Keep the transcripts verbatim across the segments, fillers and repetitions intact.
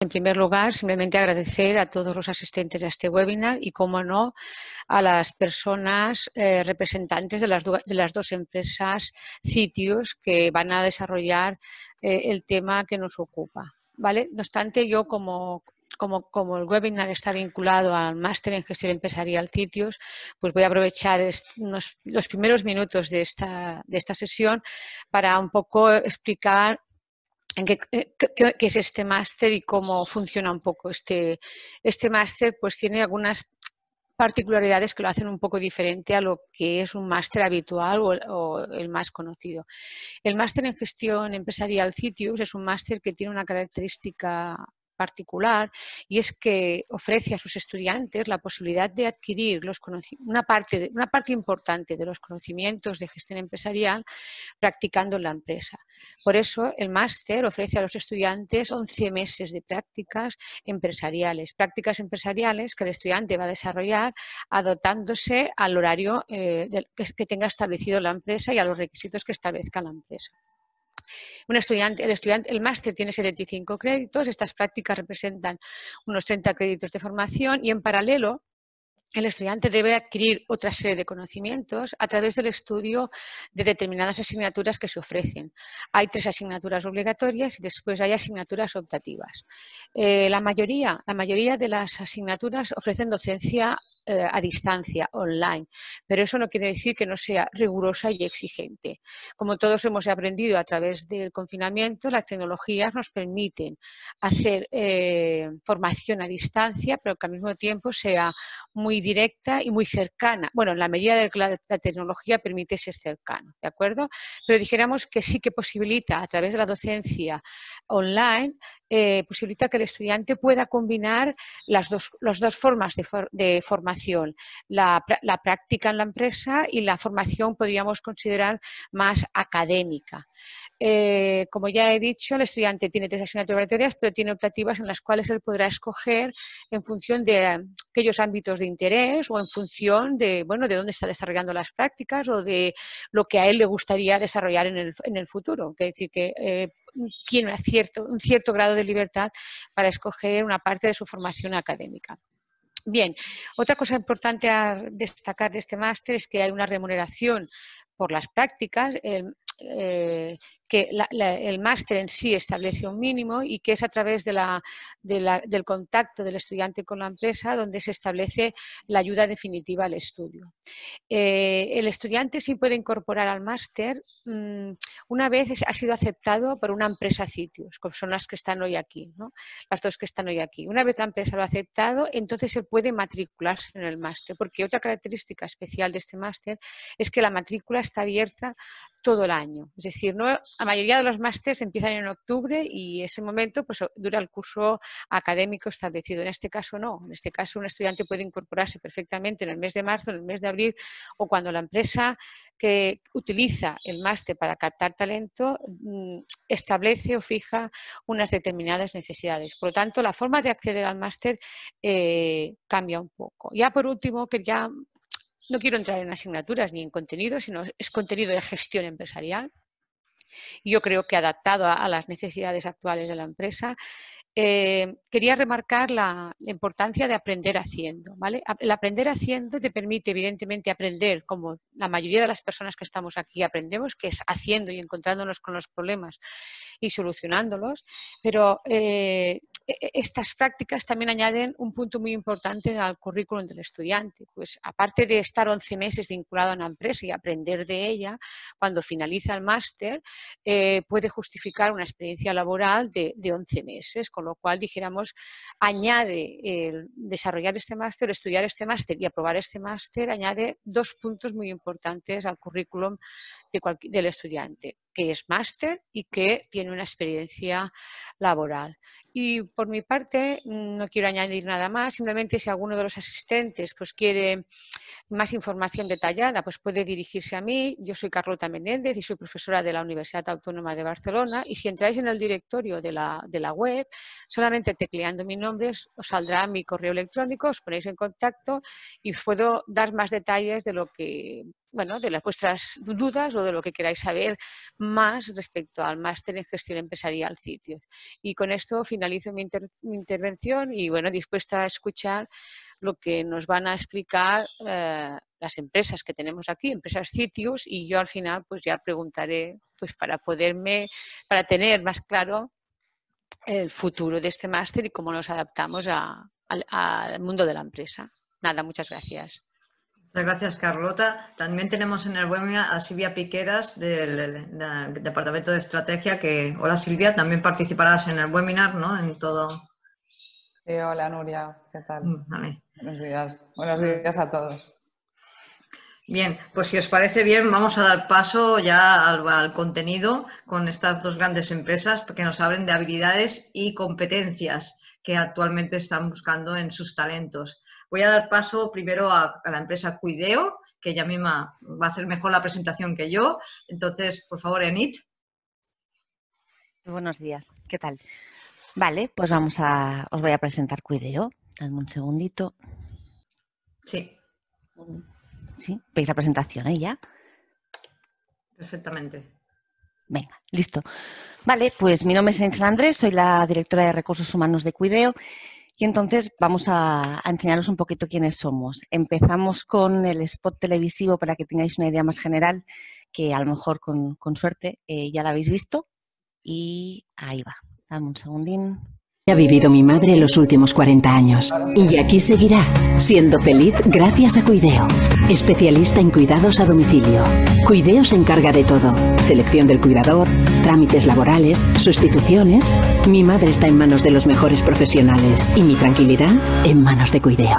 En primer lugar, simplemente agradecer a todos los asistentes a este webinar y, como no, a las personas eh, representantes de las, de las dos empresas Citius que van a desarrollar eh, el tema que nos ocupa, ¿vale? No obstante, yo como... Como, como el webinar está vinculado al máster en gestión empresarial Citius, pues voy a aprovechar unos, los primeros minutos de esta, de esta sesión para un poco explicar en qué, qué, qué es este máster y cómo funciona un poco. Este, este máster pues tiene algunas particularidades que lo hacen un poco diferente a lo que es un máster habitual o, o el más conocido. El máster en gestión empresarial Citius es un máster que tiene una característica particular, y es que ofrece a sus estudiantes la posibilidad de adquirir los una, parte de, una parte importante de los conocimientos de gestión empresarial practicando en la empresa. Por eso el máster ofrece a los estudiantes once meses de prácticas empresariales, prácticas empresariales que el estudiante va a desarrollar adaptándose al horario eh, de, que, que tenga establecido la empresa y a los requisitos que establezca la empresa. Un estudiante, el, estudiante, el máster tiene setenta y cinco créditos, estas prácticas representan unos treinta créditos de formación y en paralelo el estudiante debe adquirir otra serie de conocimientos a través del estudio de determinadas asignaturas que se ofrecen. Hay tres asignaturas obligatorias y después hay asignaturas optativas. Eh, la, mayoría, la mayoría de las asignaturas ofrecen docencia eh, a distancia, online, pero eso no quiere decir que no sea rigurosa y exigente. Como todos hemos aprendido a través del confinamiento, las tecnologías nos permiten hacer eh, formación a distancia, pero que al mismo tiempo sea muy directa y muy cercana. Bueno, en la medida de que la, la tecnología permite ser cercano, ¿de acuerdo? Pero dijéramos que sí que posibilita, a través de la docencia online, eh, posibilita que el estudiante pueda combinar las dos, las dos formas de, for, de formación, la, la práctica en la empresa y la formación, podríamos considerar, más académica. Eh, como ya he dicho, el estudiante tiene tres asignaturas obligatorias, pero tiene optativas en las cuales él podrá escoger en función de aquellos ámbitos de interés o en función de, bueno, de dónde está desarrollando las prácticas o de lo que a él le gustaría desarrollar en el, en el futuro. Es decir, que eh, tiene cierto, un cierto grado de libertad para escoger una parte de su formación académica. Bien, otra cosa importante a destacar de este máster es que hay una remuneración por las prácticas. El, eh, que la, la, el máster en sí establece un mínimo y que es a través de la, de la, del contacto del estudiante con la empresa donde se establece la ayuda definitiva al estudio. Eh, el estudiante sí puede incorporar al máster mmm, una vez ha sido aceptado por una empresa Citius, como son las que están hoy aquí, ¿no? Las dos que están hoy aquí. Una vez la empresa lo ha aceptado, entonces se puede matricularse en el máster, porque otra característica especial de este máster es que la matrícula está abierta todo el año. Es decir, no, la mayoría de los másteres empiezan en octubre y ese momento pues, dura el curso académico establecido. En este caso no. En este caso un estudiante puede incorporarse perfectamente en el mes de marzo, en el mes de abril o cuando la empresa que utiliza el máster para captar talento establece o fija unas determinadas necesidades. Por lo tanto, la forma de acceder al máster eh, cambia un poco. Ya por último, que ya no quiero entrar en asignaturas ni en contenido, sino es contenido de gestión empresarial. Yo creo que adaptado a, a las necesidades actuales de la empresa. Eh, quería remarcar la, la importancia de aprender haciendo, ¿vale? El aprender haciendo te permite, evidentemente, aprender como la mayoría de las personas que estamos aquí aprendemos, que es haciendo y encontrándonos con los problemas y solucionándolos, pero eh, estas prácticas también añaden un punto muy importante al currículum del estudiante. Pues aparte de estar once meses vinculado a una empresa y aprender de ella, cuando finaliza el máster eh, puede justificar una experiencia laboral de, de once meses, con lo cual, dijéramos, añade el desarrollar este máster, estudiar este máster y aprobar este máster, añade dos puntos muy importantes al currículum de cualquier, del estudiante, que es máster y que tiene una experiencia laboral. Y por mi parte no quiero añadir nada más, simplemente si alguno de los asistentes pues quiere más información detallada, pues puede dirigirse a mí. Yo soy Carlota Menéndez y soy profesora de la Universidad Autónoma de Barcelona, y si entráis en el directorio de la, de la web, solamente tecleando mi nombre os saldrá mi correo electrónico, os ponéis en contacto y os puedo dar más detalles de lo que bueno, de las vuestras dudas o de lo que queráis saber más respecto al máster en gestión empresarial sitios. Y con esto finalizo mi, inter mi intervención y bueno, dispuesta a escuchar lo que nos van a explicar eh, las empresas que tenemos aquí, empresas sitios, y yo al final pues ya preguntaré pues para poderme, para tener más claro el futuro de este máster y cómo nos adaptamos a, a, al mundo de la empresa. Nada, muchas gracias. Muchas gracias, Carlota. También tenemos en el webinar a Silvia Piqueras del, del Departamento de Estrategia, que, hola Silvia, también participarás en el webinar, ¿no? En todo. Sí, hola Nuria, ¿qué tal? Vale. Buenos días. Buenos días a todos. Bien, pues si os parece bien, vamos a dar paso ya al, al contenido con estas dos grandes empresas que nos hablen de habilidades y competencias que actualmente están buscando en sus talentos. Voy a dar paso primero a, a la empresa Cuideo, que ella misma va a hacer mejor la presentación que yo. Entonces, por favor, Enid. Muy buenos días, ¿qué tal? Vale, pues vamos a, os voy a presentar Cuideo. Dadme un segundito. Sí. Sí, veis la presentación ahí ya. Perfectamente. Venga, listo. Vale, pues mi nombre es Enid Andrés, soy la directora de Recursos Humanos de Cuideo y entonces vamos a, a enseñaros un poquito quiénes somos. Empezamos con el spot televisivo para que tengáis una idea más general, que a lo mejor con, con suerte eh, ya la habéis visto. Y ahí va. Dame un segundín. Ha vivido mi madre los últimos cuarenta años y aquí seguirá, siendo feliz gracias a Cuideo. Especialista en cuidados a domicilio. Cuideo se encarga de todo. Selección del cuidador, trámites laborales, sustituciones. Mi madre está en manos de los mejores profesionales y mi tranquilidad en manos de Cuideo.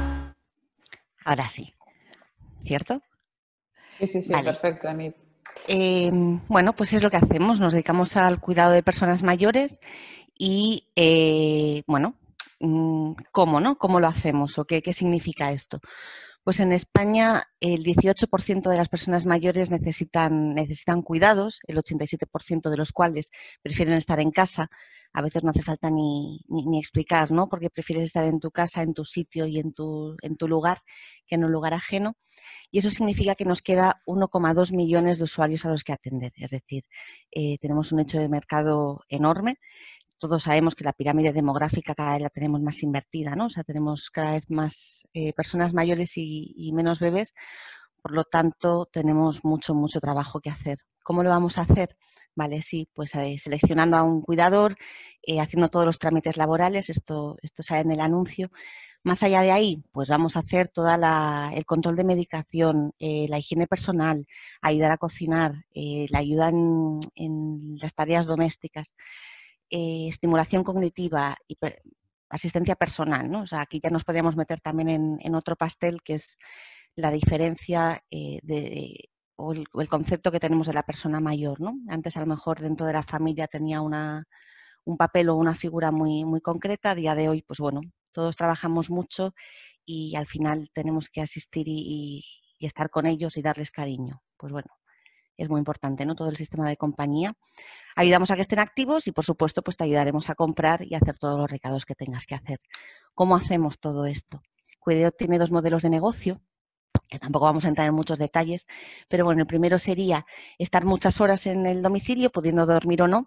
Ahora sí. ¿Cierto? Sí, sí, sí, vale. Perfecto, Anit. Eh, bueno, pues es lo que hacemos. Nos dedicamos al cuidado de personas mayores. Y, eh, bueno, ¿cómo, no? ¿Cómo lo hacemos o qué, qué significa esto? Pues en España el dieciocho por ciento de las personas mayores necesitan, necesitan cuidados, el ochenta y siete por ciento de los cuales prefieren estar en casa. A veces no hace falta ni, ni, ni explicar, ¿no? Porque prefieres estar en tu casa, en tu sitio y en tu, en tu lugar que en un lugar ajeno. Y eso significa que nos queda uno coma dos millones de usuarios a los que atender. Es decir, eh, tenemos un nicho de mercado enorme. Todos sabemos que la pirámide demográfica cada vez la tenemos más invertida, ¿no? O sea, tenemos cada vez más eh, personas mayores y, y menos bebés, por lo tanto, tenemos mucho, mucho trabajo que hacer. ¿Cómo lo vamos a hacer? Vale, sí, pues eh, seleccionando a un cuidador, eh, haciendo todos los trámites laborales, esto, esto sale en el anuncio. Más allá de ahí, pues vamos a hacer todo el control de medicación, eh, la higiene personal, ayudar a cocinar, eh, la ayuda en, en las tareas domésticas. Eh, estimulación cognitiva y per, asistencia personal, ¿no? O sea, aquí ya nos podríamos meter también en, en otro pastel, que es la diferencia eh, de, o, el, o el concepto que tenemos de la persona mayor, ¿no? Antes a lo mejor dentro de la familia tenía una, un papel o una figura muy, muy concreta. A día de hoy, pues bueno, todos trabajamos mucho y al final tenemos que asistir y, y, y estar con ellos y darles cariño. Pues bueno, es muy importante, ¿no? Todo el sistema de compañía. Ayudamos a que estén activos y, por supuesto, pues te ayudaremos a comprar y a hacer todos los recados que tengas que hacer. ¿Cómo hacemos todo esto? Cuideo tiene dos modelos de negocio, que tampoco vamos a entrar en muchos detalles, pero bueno, el primero sería estar muchas horas en el domicilio, pudiendo dormir o no,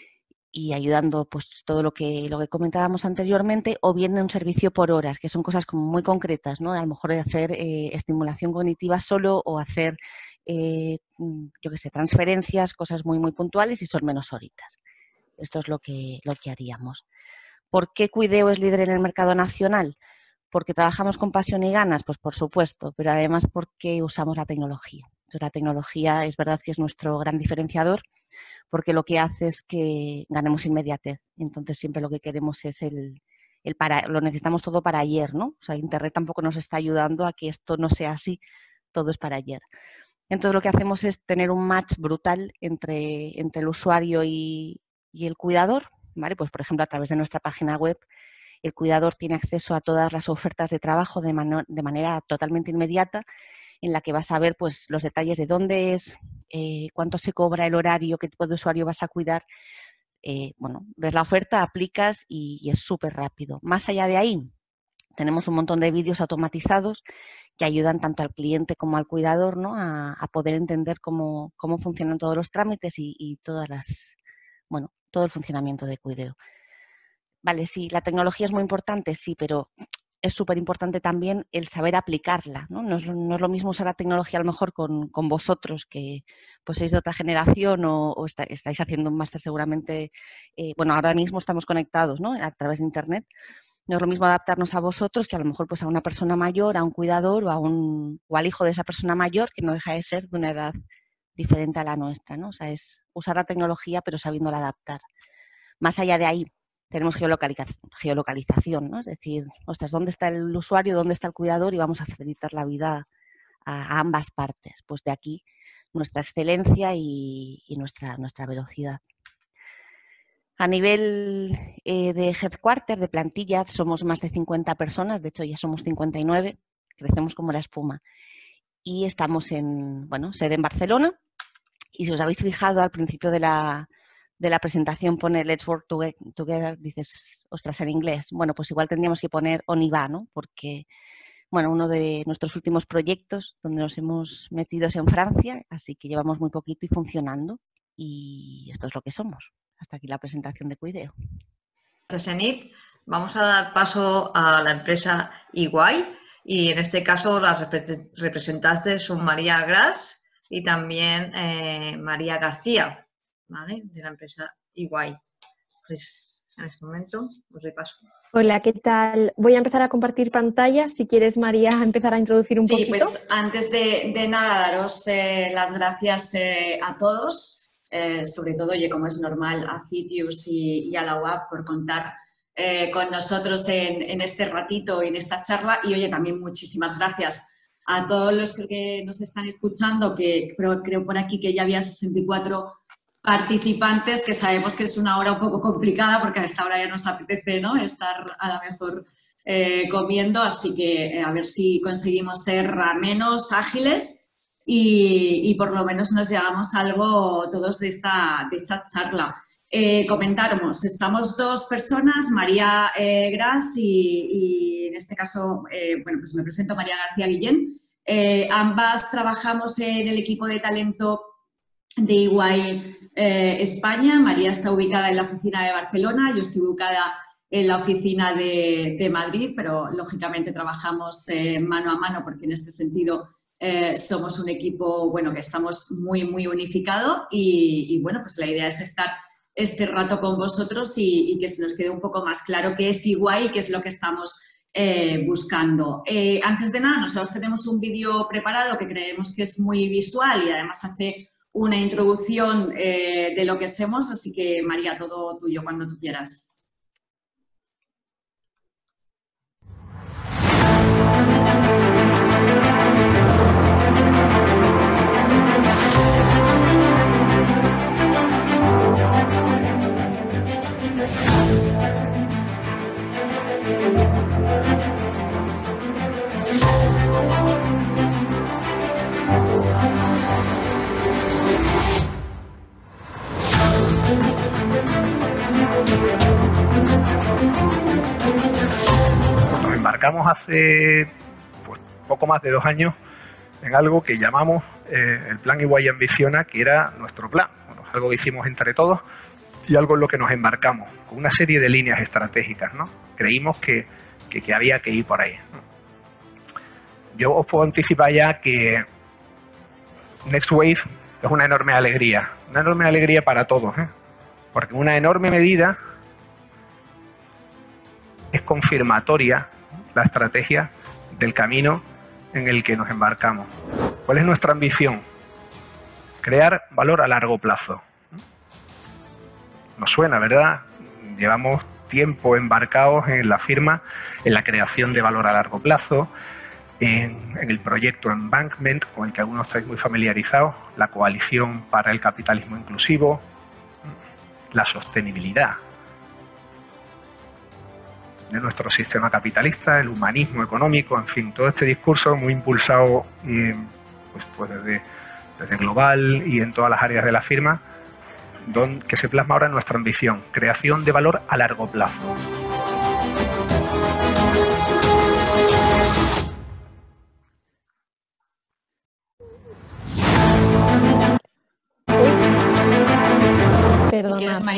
y ayudando pues todo lo que, lo que comentábamos anteriormente, o bien de un servicio por horas, que son cosas como muy concretas, ¿no? A lo mejor de hacer eh, estimulación cognitiva solo o hacer Eh, yo qué sé, transferencias, cosas muy, muy puntuales y son menos horitas. Esto es lo que, lo que haríamos. ¿Por qué Cuideo es líder en el mercado nacional? ¿Porque trabajamos con pasión y ganas? Pues por supuesto, pero además porque usamos la tecnología. Entonces, la tecnología es verdad que es nuestro gran diferenciador, porque lo que hace es que ganemos inmediatez. Entonces siempre lo que queremos es el, el para, lo necesitamos todo para ayer, ¿no? O sea, Internet tampoco nos está ayudando a que esto no sea así, todo es para ayer. Entonces lo que hacemos es tener un match brutal entre, entre el usuario y, y el cuidador, ¿vale? Pues por ejemplo a través de nuestra página web el cuidador tiene acceso a todas las ofertas de trabajo de, mano, de manera totalmente inmediata, en la que vas a ver pues, los detalles de dónde es, eh, cuánto se cobra, el horario, qué tipo de usuario vas a cuidar. Eh, bueno, ves la oferta, aplicas y, y es súper rápido. Más allá de ahí, tenemos un montón de vídeos automatizados que ayudan tanto al cliente como al cuidador, ¿no? a, a poder entender cómo, cómo funcionan todos los trámites y, y todas las, bueno, todo el funcionamiento de Cuideo. Vale, sí, la tecnología es muy importante, sí, pero es súper importante también el saber aplicarla, ¿no? No es, no es lo mismo usar la tecnología a lo mejor con, con vosotros, que pues sois de otra generación o, o está, estáis haciendo un máster seguramente, eh, bueno, ahora mismo estamos conectados, ¿no? A través de Internet. No es lo mismo adaptarnos a vosotros que a lo mejor pues a una persona mayor, a un cuidador o, a un, o al hijo de esa persona mayor, que no deja de ser de una edad diferente a la nuestra, ¿no? O sea, es usar la tecnología pero sabiéndola adaptar. Más allá de ahí, tenemos geolocalización, geolocalización, ¿no? Es decir, ostras, ¿dónde está el usuario, dónde está el cuidador? Y vamos a facilitar la vida a, a ambas partes. Pues de aquí nuestra excelencia y, y nuestra, nuestra velocidad. A nivel eh, de headquarter, de plantilla, somos más de cincuenta personas, de hecho ya somos cincuenta y nueve, crecemos como la espuma. Y estamos en, bueno, sede en Barcelona. Y si os habéis fijado al principio de la... de la presentación pone Let's Work Together, dices, ostras, en inglés. Bueno, pues igual tendríamos que poner On y Va, ¿no? Porque, bueno, uno de nuestros últimos proyectos donde nos hemos metido es en Francia, así que llevamos muy poquito y funcionando. Y esto es lo que somos. Hasta aquí la presentación de Cuideo. Gracias, Enid. Vamos a dar paso a la empresa E Y y en este caso las representantes son María Gras y también eh, María García. ¿Vale? De la empresa E Y. Pues en este momento os doy paso. Hola, ¿qué tal? Voy a empezar a compartir pantalla. Si quieres, María, empezar a introducir un sí, poquito. Sí, pues antes de, de nada, daros eh, las gracias eh, a todos, eh, sobre todo, oye, como es normal, a Citius y, y a la U A P por contar eh, con nosotros en, en este ratito y en esta charla. Y, oye, también muchísimas gracias a todos los que nos están escuchando, que creo, creo por aquí que ya había sesenta y cuatro participantes, que sabemos que es una hora un poco complicada porque a esta hora ya nos apetece, ¿no?, estar a lo mejor eh, comiendo, así que eh, a ver si conseguimos ser menos ágiles y, y por lo menos nos llevamos algo todos de esta, de esta charla. Eh, comentáramos, estamos dos personas, María eh, Gras y, y en este caso, eh, bueno, pues me presento, María García Guillén. Eh, ambas trabajamos en el equipo de talento de E Y eh, España. María está ubicada en la oficina de Barcelona, yo estoy ubicada en la oficina de, de Madrid, pero lógicamente trabajamos eh, mano a mano porque en este sentido eh, somos un equipo, bueno, que estamos muy, muy unificado y, y bueno, pues la idea es estar este rato con vosotros y, y que se nos quede un poco más claro qué es E Y y qué es lo que estamos eh, buscando. Eh, antes de nada, nosotros tenemos un vídeo preparado que creemos que es muy visual y además hace una introducción eh, de lo que somos, así que María, todo tuyo cuando tú quieras. Nos embarcamos hace pues, poco más de dos años en algo que llamamos eh, el Plan E Y Ambiciona, que era nuestro plan. Bueno, algo que hicimos entre todos y algo en lo que nos embarcamos, con una serie de líneas estratégicas, ¿no? Creímos que, que, que había que ir por ahí, ¿no? Yo os puedo anticipar ya que Next Wave es una enorme alegría, una enorme alegría para todos, ¿eh? Porque en una enorme medida es confirmatoria la estrategia del camino en el que nos embarcamos. ¿Cuál es nuestra ambición? Crear valor a largo plazo. Nos suena, ¿verdad? Llevamos tiempo embarcados en la firma, en la creación de valor a largo plazo, en, en el proyecto Embankment, con el que algunos estáis muy familiarizados, la coalición para el capitalismo inclusivo, la sostenibilidad de nuestro sistema capitalista, el humanismo económico, en fin, todo este discurso muy impulsado eh, pues, pues desde, desde Global y en todas las áreas de la firma, donde, que se plasma ahora en nuestra ambición, creación de valor a largo plazo.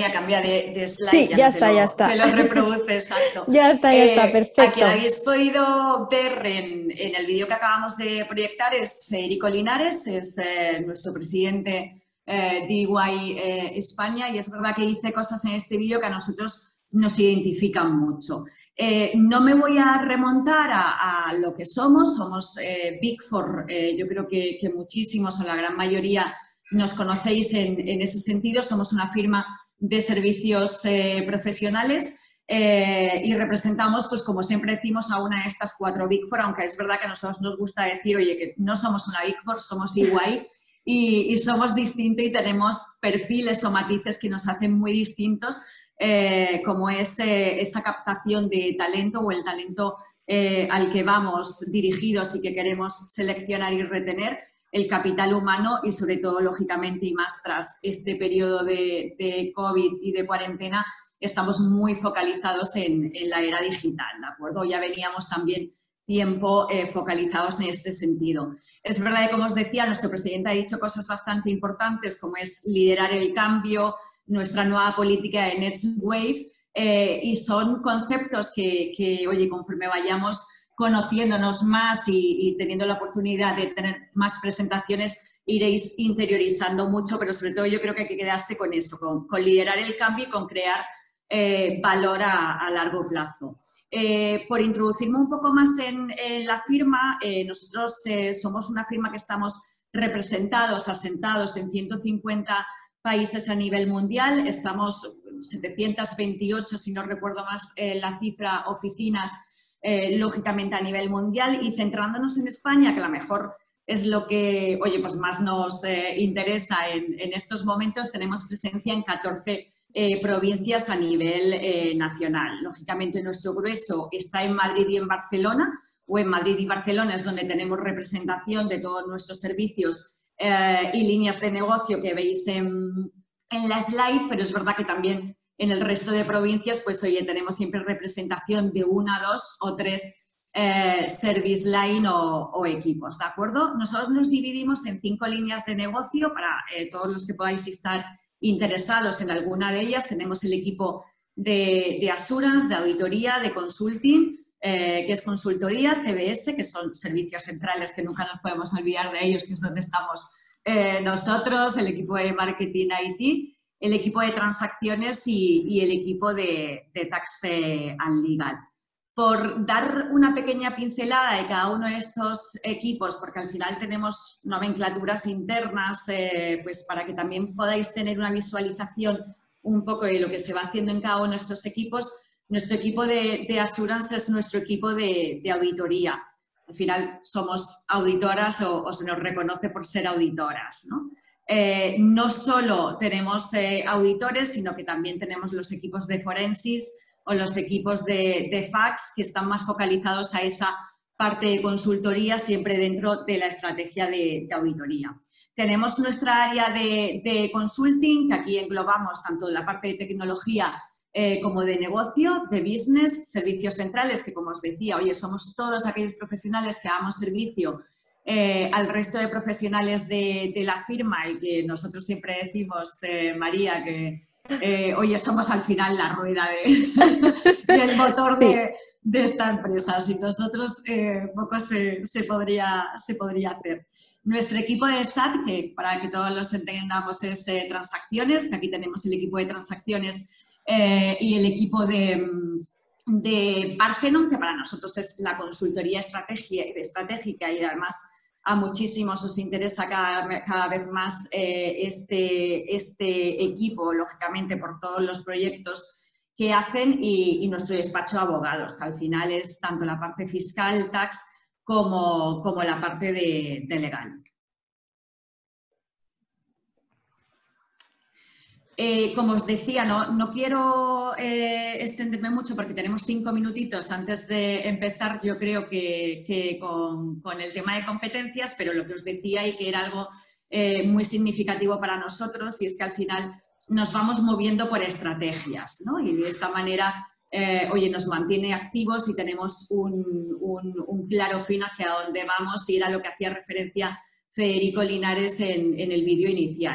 María, cambia de, de slide. Sí, ya, ya está, lo, ya está. Te lo reproduce, exacto. Ya está, ya eh, está, perfecto. Aquí habéis podido ver en, en el vídeo que acabamos de proyectar es Federico Linares, es eh, nuestro presidente eh, de E Y eh, España, y es verdad que dice cosas en este vídeo que a nosotros nos identifican mucho. Eh, no me voy a remontar a, a lo que somos, somos eh, Big Four, eh, yo creo que, que muchísimos o la gran mayoría nos conocéis en, en ese sentido, somos una firma de servicios eh, profesionales eh, y representamos, pues como siempre decimos, a una de estas cuatro Big Four, aunque es verdad que a nosotros nos gusta decir, oye, que no somos una Big Four, somos E Y y, y somos distintos y tenemos perfiles o matices que nos hacen muy distintos, eh, como es eh, esa captación de talento o el talento eh, al que vamos dirigidos y que queremos seleccionar y retener, el capital humano y sobre todo, lógicamente, y más tras este periodo de, de COVID y de cuarentena, estamos muy focalizados en, en la era digital, ¿de acuerdo? Ya veníamos también tiempo eh, focalizados en este sentido. Es verdad que, como os decía, nuestro presidente ha dicho cosas bastante importantes, como es liderar el cambio, nuestra nueva política de Next Wave, eh, y son conceptos que, que, oye, conforme vayamos conociéndonos más y, y teniendo la oportunidad de tener más presentaciones, iréis interiorizando mucho, pero sobre todo yo creo que hay que quedarse con eso, con, con liderar el cambio y con crear eh, valor a, a largo plazo. Eh, por introducirme un poco más en, en la firma, eh, nosotros eh, somos una firma que estamos representados, asentados en ciento cincuenta países a nivel mundial, estamos setecientas veintiocho, si no recuerdo más eh, la cifra, oficinas, Eh, lógicamente a nivel mundial, y centrándonos en España, que a lo mejor es lo que, oye, pues más nos eh, interesa en, en estos momentos, tenemos presencia en catorce eh, provincias a nivel eh, nacional. Lógicamente nuestro grueso está en Madrid y en Barcelona, o en Madrid y Barcelona es donde tenemos representación de todos nuestros servicios eh, y líneas de negocio que veis en, en la slide, pero es verdad que también en el resto de provincias, pues oye, tenemos siempre representación de una, dos o tres eh, service line o, o equipos, ¿de acuerdo? Nosotros nos dividimos en cinco líneas de negocio para eh, todos los que podáis estar interesados en alguna de ellas. Tenemos el equipo de, de assurance, de auditoría, de consulting, eh, que es consultoría, C B S, que son servicios centrales que nunca nos podemos olvidar de ellos, que es donde estamos eh, nosotros, el equipo de marketing I T, el equipo de transacciones y, y el equipo de, de tax eh, and legal. Por dar una pequeña pincelada de cada uno de estos equipos, porque al final tenemos nomenclaturas internas, eh, pues para que también podáis tener una visualización un poco de lo que se va haciendo en cada uno de estos equipos, nuestro equipo de, de assurance es nuestro equipo de, de auditoría. Al final somos auditoras o, o se nos reconoce por ser auditoras, ¿no? Eh, no solo tenemos eh, auditores, sino que también tenemos los equipos de forensis o los equipos de, de fax que están más focalizados a esa parte de consultoría, siempre dentro de la estrategia de, de auditoría. Tenemos nuestra área de, de consulting, que aquí englobamos tanto la parte de tecnología eh, como de negocio, de business, servicios centrales, que como os decía, oye, somos todos aquellos profesionales que damos servicio Eh, al resto de profesionales de, de la firma y que nosotros siempre decimos, eh, María, que eh, oye, somos al final la rueda de, y el motor de, de esta empresa. Sin nosotros eh, poco se, se, podría, se podría hacer. Nuestro equipo de S A T, que para que todos los entendamos es eh, transacciones, que aquí tenemos el equipo de transacciones eh, y el equipo de... de Parthenon, que para nosotros es la consultoría estratégica y además a muchísimos os interesa cada, cada vez más eh, este, este equipo, lógicamente por todos los proyectos que hacen, y, y nuestro despacho de abogados, que al final es tanto la parte fiscal, tax, como, como la parte de, de legal. Eh, como os decía, no, no quiero eh, extenderme mucho porque tenemos cinco minutitos antes de empezar, yo creo que, que con, con el tema de competencias, pero lo que os decía y que era algo eh, muy significativo para nosotros, y es que al final nos vamos moviendo por estrategias, ¿no? Y de esta manera, eh, oye, nos mantiene activos y tenemos un, un, un claro fin hacia dónde vamos, y era lo que hacía referencia Federico Linares en, en el vídeo inicial.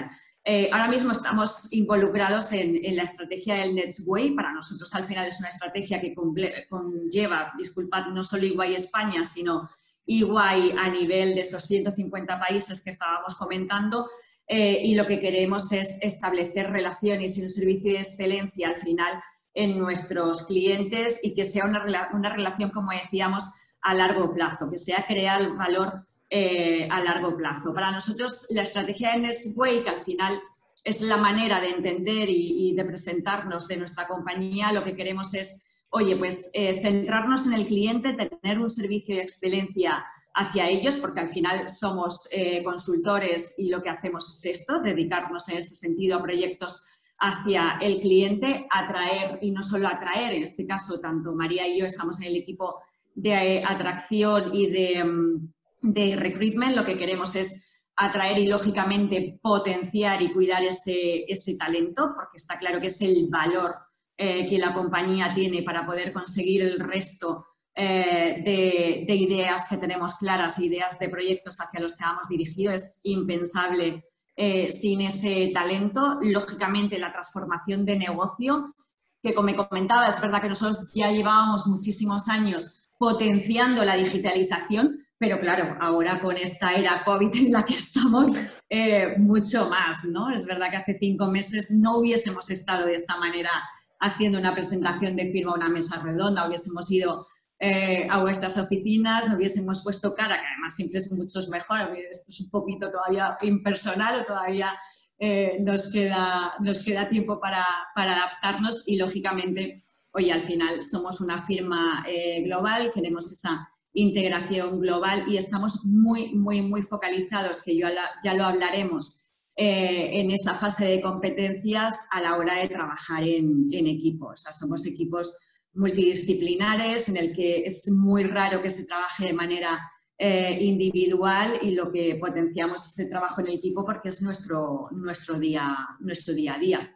Eh, ahora mismo estamos involucrados en, en la estrategia del Next Way. Para nosotros al final es una estrategia que conlleva, disculpad, no solo E Y España, sino E Y a nivel de esos ciento cincuenta países que estábamos comentando. Eh, y lo que queremos es establecer relaciones y un servicio de excelencia al final en nuestros clientes y que sea una, una relación, como decíamos, a largo plazo, que sea crear valor Eh, a largo plazo. Para nosotros la estrategia de Next Way, que al final es la manera de entender y, y de presentarnos de nuestra compañía, lo que queremos es, oye, pues eh, centrarnos en el cliente, tener un servicio de excelencia hacia ellos, porque al final somos eh, consultores y lo que hacemos es esto, dedicarnos en ese sentido a proyectos hacia el cliente, atraer y no solo atraer, en este caso tanto María y yo estamos en el equipo de eh, atracción y de... Um, de recruitment, lo que queremos es atraer y, lógicamente, potenciar y cuidar ese, ese talento, porque está claro que es el valor eh, que la compañía tiene para poder conseguir el resto eh, de, de ideas que tenemos claras, ideas de proyectos hacia los que vamos dirigidos. Es impensable eh, sin ese talento. Lógicamente, la transformación de negocio, que como comentaba, es verdad que nosotros ya llevábamos muchísimos años potenciando la digitalización, pero claro, ahora con esta era COVID en la que estamos, eh, mucho más, ¿no? Es verdad que hace cinco meses no hubiésemos estado de esta manera haciendo una presentación de firma, una mesa redonda, hubiésemos ido eh, a vuestras oficinas, nos hubiésemos puesto cara, que además siempre es mucho mejor, esto es un poquito todavía impersonal o todavía eh, nos, queda, nos queda tiempo para, para adaptarnos y, lógicamente, oye, al final somos una firma eh, global, queremos esa integración global y estamos muy, muy, muy focalizados, que yo ya lo hablaremos, eh, en esa fase de competencias a la hora de trabajar en, en equipos. O sea, somos equipos multidisciplinares en el que es muy raro que se trabaje de manera eh, individual y lo que potenciamos es ese trabajo en equipo porque es nuestro, nuestro, día, nuestro día a día.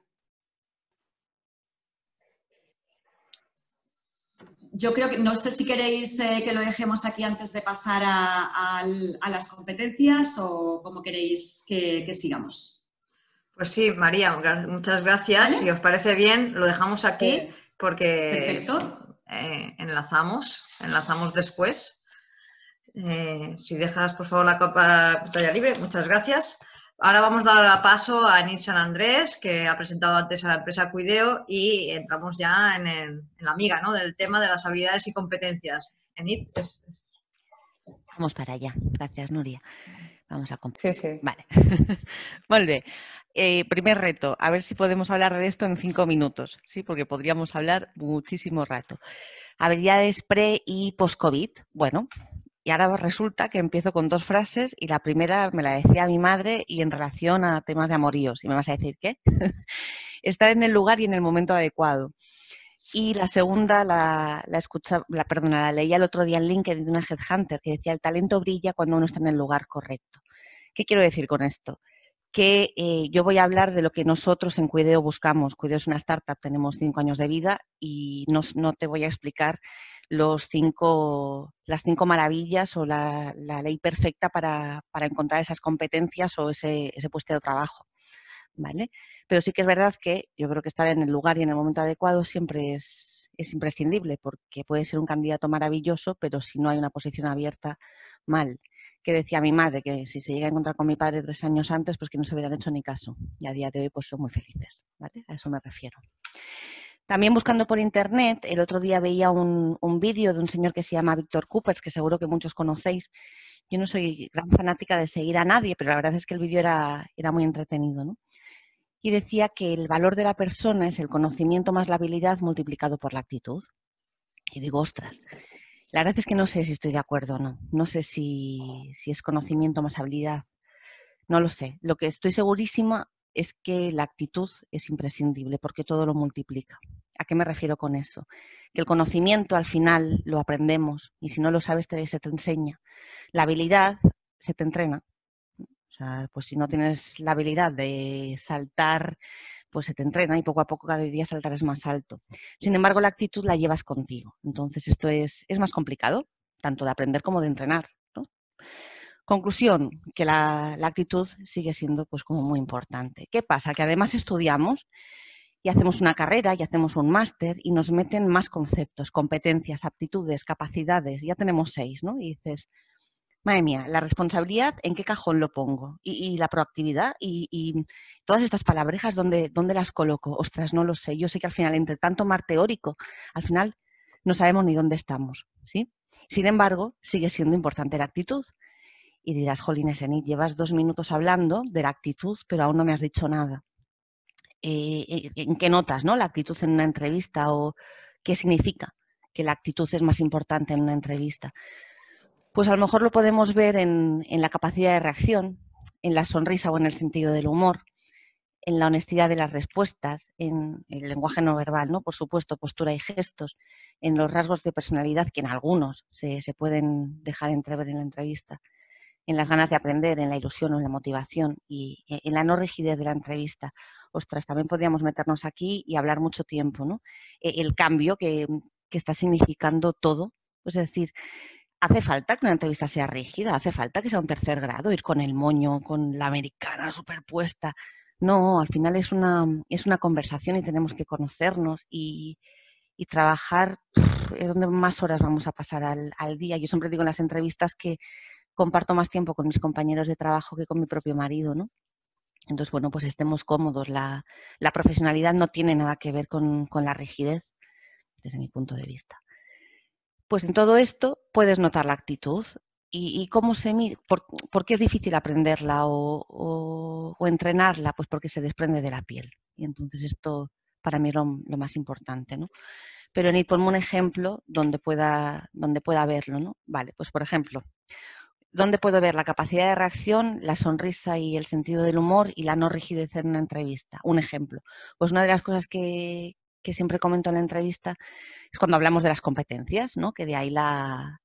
Yo creo que, no sé si queréis eh, que lo dejemos aquí antes de pasar a, a, a las competencias o cómo queréis que, que sigamos. Pues sí, María, muchas gracias. ¿Vale? Si os parece bien, lo dejamos aquí eh, porque eh, enlazamos, enlazamos después. Eh, si dejas, por favor, la pantalla libre, muchas gracias. Ahora vamos a dar paso a Enid San Andrés, que ha presentado antes a la empresa Cuideo, y entramos ya en, el, en la miga, ¿no?, del tema de las habilidades y competencias. Enid, es, es... Vamos para allá. Gracias, Nuria. Vamos a Sí, sí. Vale. Molt bé. Eh, primer reto, a ver si podemos hablar de esto en cinco minutos, ¿sí? Porque podríamos hablar muchísimo rato. Habilidades pre y post-COVID. Bueno, y ahora resulta que empiezo con dos frases y la primera me la decía mi madre y en relación a temas de amoríos. Y me vas a decir, ¿qué? Estar en el lugar y en el momento adecuado. Y la segunda la, la, escucha, la, perdona, la leía el otro día en LinkedIn de una headhunter que decía: el talento brilla cuando uno está en el lugar correcto. ¿Qué quiero decir con esto? Que eh, yo voy a hablar de lo que nosotros en Cuideo buscamos. Cuideo es una startup, tenemos cinco años de vida y no, no te voy a explicar los cinco, las cinco maravillas o la, la ley perfecta para, para encontrar esas competencias o ese, ese puesto de trabajo, ¿vale? Pero sí que es verdad que yo creo que estar en el lugar y en el momento adecuado siempre es, es imprescindible, porque puede ser un candidato maravilloso, pero si no hay una posición abierta, mal. Que decía mi madre, que si se llega a encontrar con mi padre tres años antes, pues que no se hubieran hecho ni caso. Y a día de hoy pues son muy felices, ¿vale? A eso me refiero. También buscando por internet, el otro día veía un, un vídeo de un señor que se llama Víctor Coopers, que seguro que muchos conocéis. Yo no soy gran fanática de seguir a nadie, pero la verdad es que el vídeo era, era muy entretenido, ¿no? Y decía que el valor de la persona es el conocimiento más la habilidad multiplicado por la actitud. Y digo, ostras, la verdad es que no sé si estoy de acuerdo o no. No sé si, si es conocimiento más habilidad. No lo sé. Lo que estoy segurísima es que la actitud es imprescindible porque todo lo multiplica. ¿A qué me refiero con eso? Que el conocimiento al final lo aprendemos y si no lo sabes te, se te enseña. La habilidad se te entrena. O sea, pues si no tienes la habilidad de saltar, pues se te entrena y poco a poco cada día saltarás más alto. Sin embargo, la actitud la llevas contigo. Entonces esto es, es más complicado, tanto de aprender como de entrenar, ¿no? Conclusión, que la, la actitud sigue siendo pues como muy importante. ¿Qué pasa? Que además estudiamos y hacemos una carrera y hacemos un máster y nos meten más conceptos, competencias, aptitudes, capacidades, ya tenemos seis, ¿no? Y dices, madre mía, la responsabilidad, ¿en qué cajón lo pongo? Y, y la proactividad y, y todas estas palabrejas, ¿dónde, ¿dónde las coloco? Ostras, no lo sé. Yo sé que al final, entre tanto mar teórico, al final no sabemos ni dónde estamos, ¿sí? Sin embargo, sigue siendo importante la actitud. Y dirás, jolines, Enid, llevas dos minutos hablando de la actitud, pero aún no me has dicho nada. Eh, ¿En qué notas, ¿no? La actitud en una entrevista o qué significa que la actitud es más importante en una entrevista? Pues a lo mejor lo podemos ver en, en la capacidad de reacción, en la sonrisa o en el sentido del humor, en la honestidad de las respuestas, en el lenguaje no verbal, ¿no? Por supuesto, postura y gestos, en los rasgos de personalidad que en algunos se, se pueden dejar entrever en la entrevista, en las ganas de aprender, en la ilusión o en la motivación y en la no rigidez de la entrevista. Ostras, también podríamos meternos aquí y hablar mucho tiempo, ¿no? El cambio que, que está significando todo. Es decir, ¿hace falta que una entrevista sea rígida? ¿Hace falta que sea un tercer grado? Ir con el moño, con la americana superpuesta. No, al final es una, es una conversación y tenemos que conocernos y, y trabajar. Es donde más horas vamos a pasar al, al día. Yo siempre digo en las entrevistas que comparto más tiempo con mis compañeros de trabajo que con mi propio marido, ¿no? Entonces, bueno, pues estemos cómodos. La, la profesionalidad no tiene nada que ver con, con la rigidez, desde mi punto de vista. Pues en todo esto puedes notar la actitud y, y cómo se mide, por, por qué es difícil aprenderla o, o, o entrenarla, pues porque se desprende de la piel. Y entonces esto para mí es lo, lo más importante, ¿no? Pero Enid, ponme un ejemplo donde pueda, donde pueda verlo, ¿no? Vale, pues por ejemplo, ¿dónde puedo ver la capacidad de reacción, la sonrisa y el sentido del humor y la no rigidez en una entrevista? Un ejemplo. Pues una de las cosas que, que siempre comento en la entrevista es cuando hablamos de las competencias, ¿no? Que de ahí la,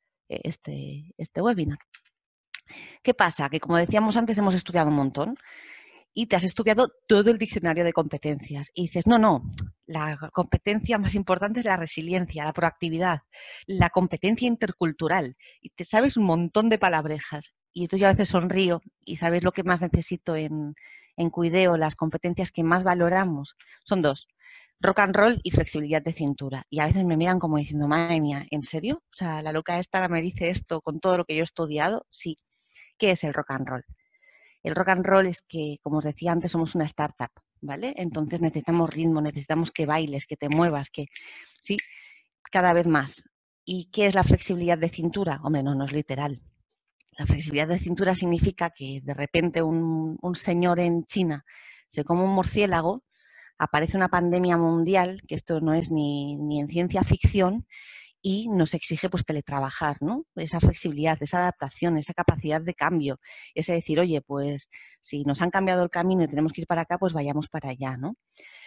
este, este webinar. ¿Qué pasa? Que como decíamos antes hemos estudiado un montón y te has estudiado todo el diccionario de competencias y dices, no, no, la competencia más importante es la resiliencia, la proactividad, la competencia intercultural y te sabes un montón de palabrejas y tú yo a veces sonrío y sabes lo que más necesito en, en Cuideo, las competencias que más valoramos son dos, rock and roll y flexibilidad de cintura y a veces me miran como diciendo, madre mía, ¿en serio? O sea, la loca esta me dice esto con todo lo que yo he estudiado. Sí, ¿qué es el rock and roll? El rock and roll es que, como os decía antes, somos una startup, ¿vale? Entonces necesitamos ritmo, necesitamos que bailes, que te muevas, que sí, cada vez más. ¿Y qué es la flexibilidad de cintura? Hombre, no, no es literal. La flexibilidad de cintura significa que de repente un, un señor en China se come un murciélago, aparece una pandemia mundial, que esto no es ni, ni en ciencia ficción, y nos exige pues teletrabajar, ¿no? Esa flexibilidad, esa adaptación, esa capacidad de cambio, ese decir, oye, pues si nos han cambiado el camino y tenemos que ir para acá, pues vayamos para allá, ¿no?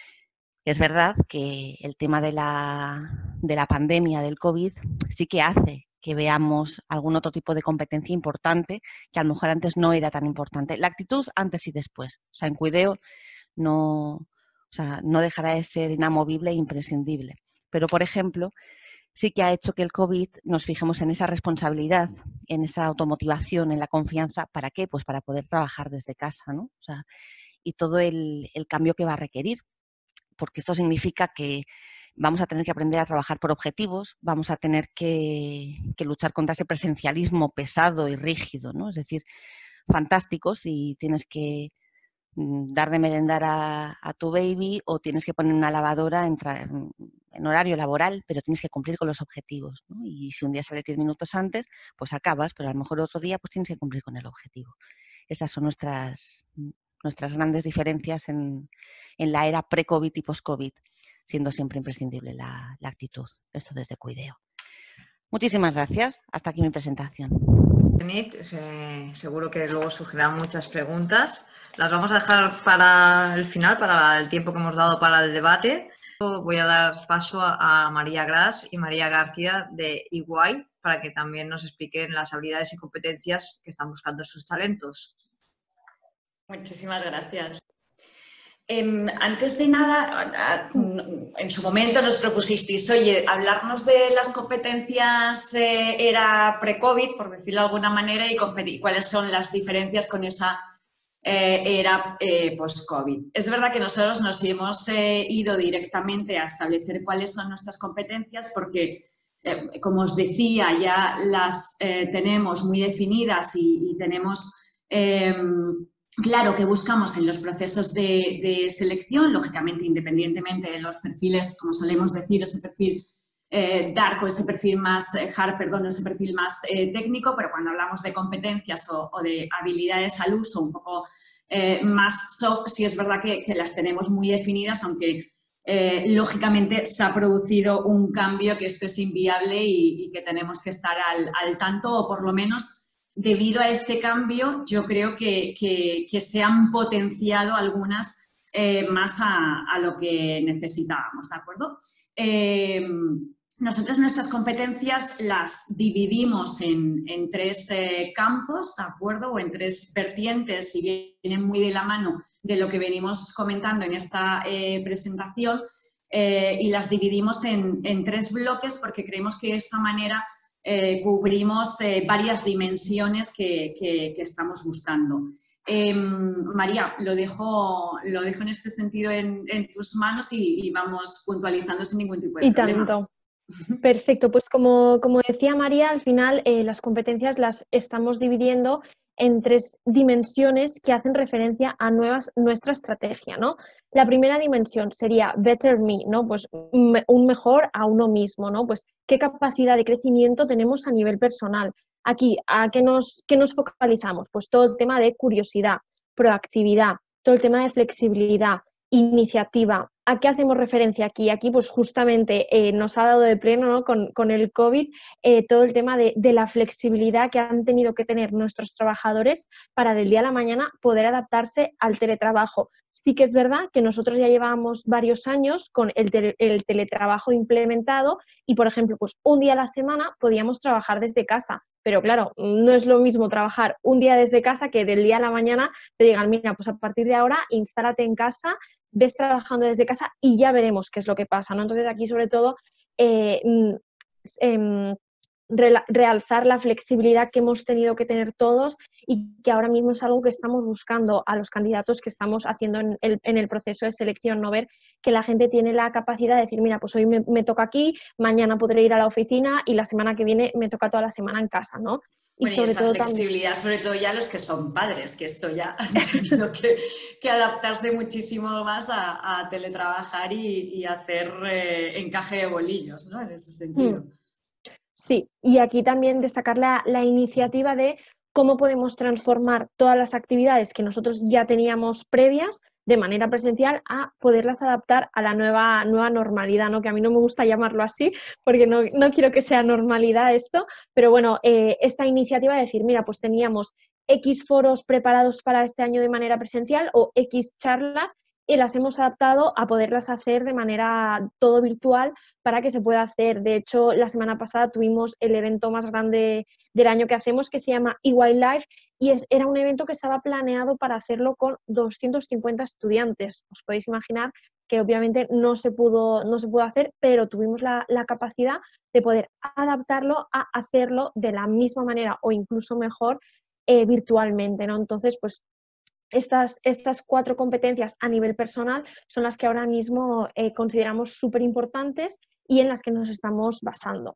Es verdad que el tema de la, de la pandemia, del COVID, sí que hace que veamos algún otro tipo de competencia importante que a lo mejor antes no era tan importante. La actitud antes y después. O sea, en Cuideo no, o sea, no dejará de ser inamovible e imprescindible. Pero, por ejemplo, sí que ha hecho que el COVID nos fijemos en esa responsabilidad, en esa automotivación, en la confianza. ¿Para qué? Pues para poder trabajar desde casa, ¿no? O sea, y todo el, el cambio que va a requerir. Porque esto significa que vamos a tener que aprender a trabajar por objetivos, vamos a tener que, que luchar contra ese presencialismo pesado y rígido, ¿no? Es decir, fantástico si tienes que dar de merendar a, a tu baby o tienes que poner una lavadora en, en horario laboral, pero tienes que cumplir con los objetivos, ¿no? Y si un día sales diez minutos antes, pues acabas, pero a lo mejor otro día pues tienes que cumplir con el objetivo. Estas son nuestras, nuestras grandes diferencias en, en la era pre-COVID y post-COVID, siendo siempre imprescindible la, la actitud. Esto desde Cuideo. Muchísimas gracias. Hasta aquí mi presentación. Enid, se, seguro que luego surgirán muchas preguntas. Las vamos a dejar para el final, para el tiempo que hemos dado para el debate. Voy a dar paso a, a María Gras y María García de E Y para que también nos expliquen las habilidades y competencias que están buscando sus talentos. Muchísimas gracias. Eh, antes de nada, en su momento nos propusisteis, oye, hablarnos de las competencias eh, era pre-COVID, por decirlo de alguna manera, y cuáles son las diferencias con esa eh, era eh, post-COVID. Es verdad que nosotros nos hemos eh, ido directamente a establecer cuáles son nuestras competencias porque, eh, como os decía, ya las eh, tenemos muy definidas y, y tenemos... Eh, Claro que buscamos en los procesos de, de selección, lógicamente, independientemente de los perfiles, como solemos decir, ese perfil eh, dark o ese perfil más eh, hard, perdón, ese perfil más eh, técnico, pero cuando hablamos de competencias o, o de habilidades al uso un poco eh, más soft, sí es verdad que, que las tenemos muy definidas, aunque eh, lógicamente se ha producido un cambio que esto es inviable y, y que tenemos que estar al, al tanto, o por lo menos... Debido a este cambio, yo creo que, que, que se han potenciado algunas eh, más a, a lo que necesitábamos, ¿de acuerdo? Eh, nosotros nuestras competencias las dividimos en, en tres eh, campos, ¿de acuerdo? O en tres vertientes, y vienen muy de la mano de lo que venimos comentando en esta eh, presentación, eh, y las dividimos en, en tres bloques porque creemos que de esta manera Eh, cubrimos eh, varias dimensiones que, que, que estamos buscando. Eh, María, lo dejo, lo dejo en este sentido en, en tus manos y, y vamos puntualizando sin ningún tipo de y problema. Tanto. Perfecto, pues como, como decía María, al final eh, las competencias las estamos dividiendo en tres dimensiones que hacen referencia a nuevas, nuestra estrategia, ¿no? La primera dimensión sería Better Me, ¿no? Pues un mejor a uno mismo, ¿no? Pues qué capacidad de crecimiento tenemos a nivel personal. Aquí, ¿a qué nos, qué nos focalizamos? Pues todo el tema de curiosidad, proactividad, todo el tema de flexibilidad, iniciativa. ¿A qué hacemos referencia aquí? Aquí pues justamente eh, nos ha dado de pleno, ¿no? con, con el COVID eh, todo el tema de, de la flexibilidad que han tenido que tener nuestros trabajadores para del día a la mañana poder adaptarse al teletrabajo. Sí que es verdad que nosotros ya llevábamos varios años con el, tele, el teletrabajo implementado y, por ejemplo, pues un día a la semana podíamos trabajar desde casa. Pero claro, no es lo mismo trabajar un día desde casa que del día a la mañana te digan, mira, pues a partir de ahora instálate en casa, ves trabajando desde casa y ya veremos qué es lo que pasa, ¿no? Entonces aquí sobre todo eh, eh, realzar la flexibilidad que hemos tenido que tener todos y que ahora mismo es algo que estamos buscando a los candidatos que estamos haciendo en el, en el proceso de selección, no ver que la gente tiene la capacidad de decir, mira, pues hoy me, me toca aquí, mañana podré ir a la oficina y la semana que viene me toca toda la semana en casa, ¿no? Y, bueno, sobre y esa todo flexibilidad, también... sobre todo ya los que son padres, que esto ya han tenido que, que adaptarse muchísimo más a, a teletrabajar y, y hacer eh, encaje de bolillos, ¿no? En ese sentido. Mm. Sí, y aquí también destacar la, la iniciativa de cómo podemos transformar todas las actividades que nosotros ya teníamos previas de manera presencial a poderlas adaptar a la nueva, nueva normalidad, ¿no? Que a mí no me gusta llamarlo así porque no, no quiero que sea normalidad esto, pero bueno, eh, esta iniciativa de decir, mira, pues teníamos X foros preparados para este año de manera presencial o X charlas y las hemos adaptado a poderlas hacer de manera todo virtual para que se pueda hacer. De hecho, la semana pasada tuvimos el evento más grande del año que hacemos, que se llama E Y Live, y es, era un evento que estaba planeado para hacerlo con doscientos cincuenta estudiantes. Os podéis imaginar que obviamente no se pudo, no se pudo hacer, pero tuvimos la, la capacidad de poder adaptarlo a hacerlo de la misma manera o incluso mejor eh, virtualmente, ¿no? Entonces, pues Estas, estas cuatro competencias a nivel personal son las que ahora mismo eh, consideramos súper importantes y en las que nos estamos basando.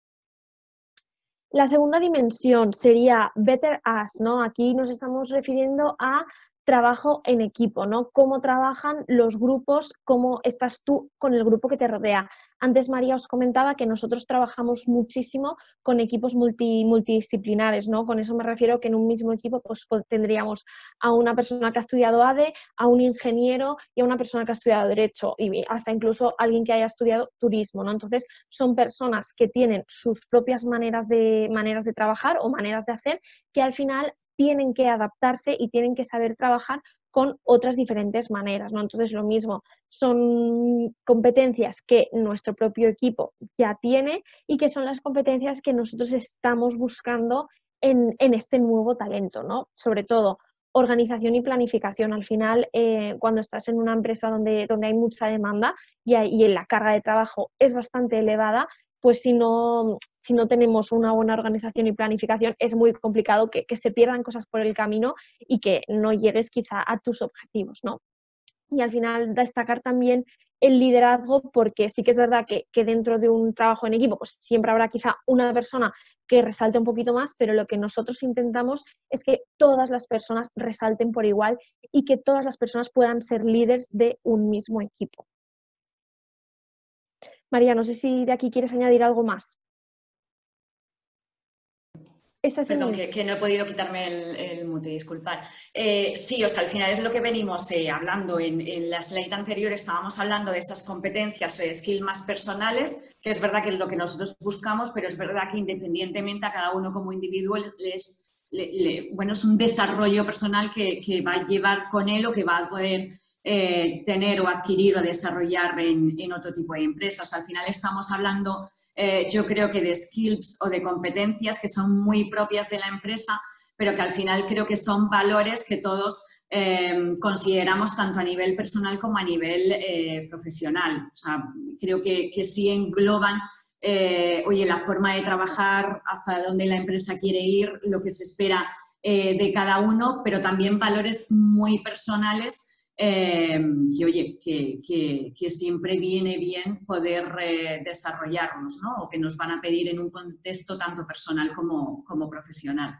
La segunda dimensión sería Better Us, ¿no? Aquí nos estamos refiriendo a trabajo en equipo, ¿no? Cómo trabajan los grupos, cómo estás tú con el grupo que te rodea. Antes María os comentaba que nosotros trabajamos muchísimo con equipos multi, multidisciplinares, ¿no? Con eso me refiero que en un mismo equipo pues, tendríamos a una persona que ha estudiado A D E, a un ingeniero y a una persona que ha estudiado Derecho y hasta incluso alguien que haya estudiado Turismo, ¿no? Entonces son personas que tienen sus propias maneras de, maneras de trabajar o maneras de hacer que al final tienen que adaptarse y tienen que saber trabajar con otras diferentes maneras, ¿no? Entonces, lo mismo, son competencias que nuestro propio equipo ya tiene y que son las competencias que nosotros estamos buscando en, en este nuevo talento, ¿no? Sobre todo, organización y planificación. Al final, eh, cuando estás en una empresa donde, donde hay mucha demanda y, hay, y la carga de trabajo es bastante elevada, pues si no, si no tenemos una buena organización y planificación, es muy complicado que, que se pierdan cosas por el camino y que no llegues quizá a tus objetivos, ¿no? Y al final destacar también el liderazgo, porque sí que es verdad que, que dentro de un trabajo en equipo pues siempre habrá quizá una persona que resalte un poquito más, pero lo que nosotros intentamos es que todas las personas resalten por igual y que todas las personas puedan ser líderes de un mismo equipo. María, no sé si de aquí quieres añadir algo más. Esta es Perdón, que, que no he podido quitarme el, el mute, disculpad. Eh, sí, o sea, al final es lo que venimos eh, hablando. En, en la slide anterior estábamos hablando de esas competencias o eh, skills más personales, que es verdad que es lo que nosotros buscamos, pero es verdad que independientemente a cada uno como individuo les, le, le, bueno, es un desarrollo personal que, que va a llevar con él o que va a poder eh, tener o adquirir o desarrollar en, en otro tipo de empresas. Al final estamos hablando... Eh, yo creo que de skills o de competencias que son muy propias de la empresa, pero que al final creo que son valores que todos eh, consideramos tanto a nivel personal como a nivel eh, profesional. O sea, creo que, que sí engloban, eh, oye, la forma de trabajar, hacia dónde la empresa quiere ir, lo que se espera eh, de cada uno, pero también valores muy personales. Eh, que, oye, que, que, que siempre viene bien poder eh, desarrollarnos, ¿no? O que nos van a pedir en un contexto tanto personal como, como profesional.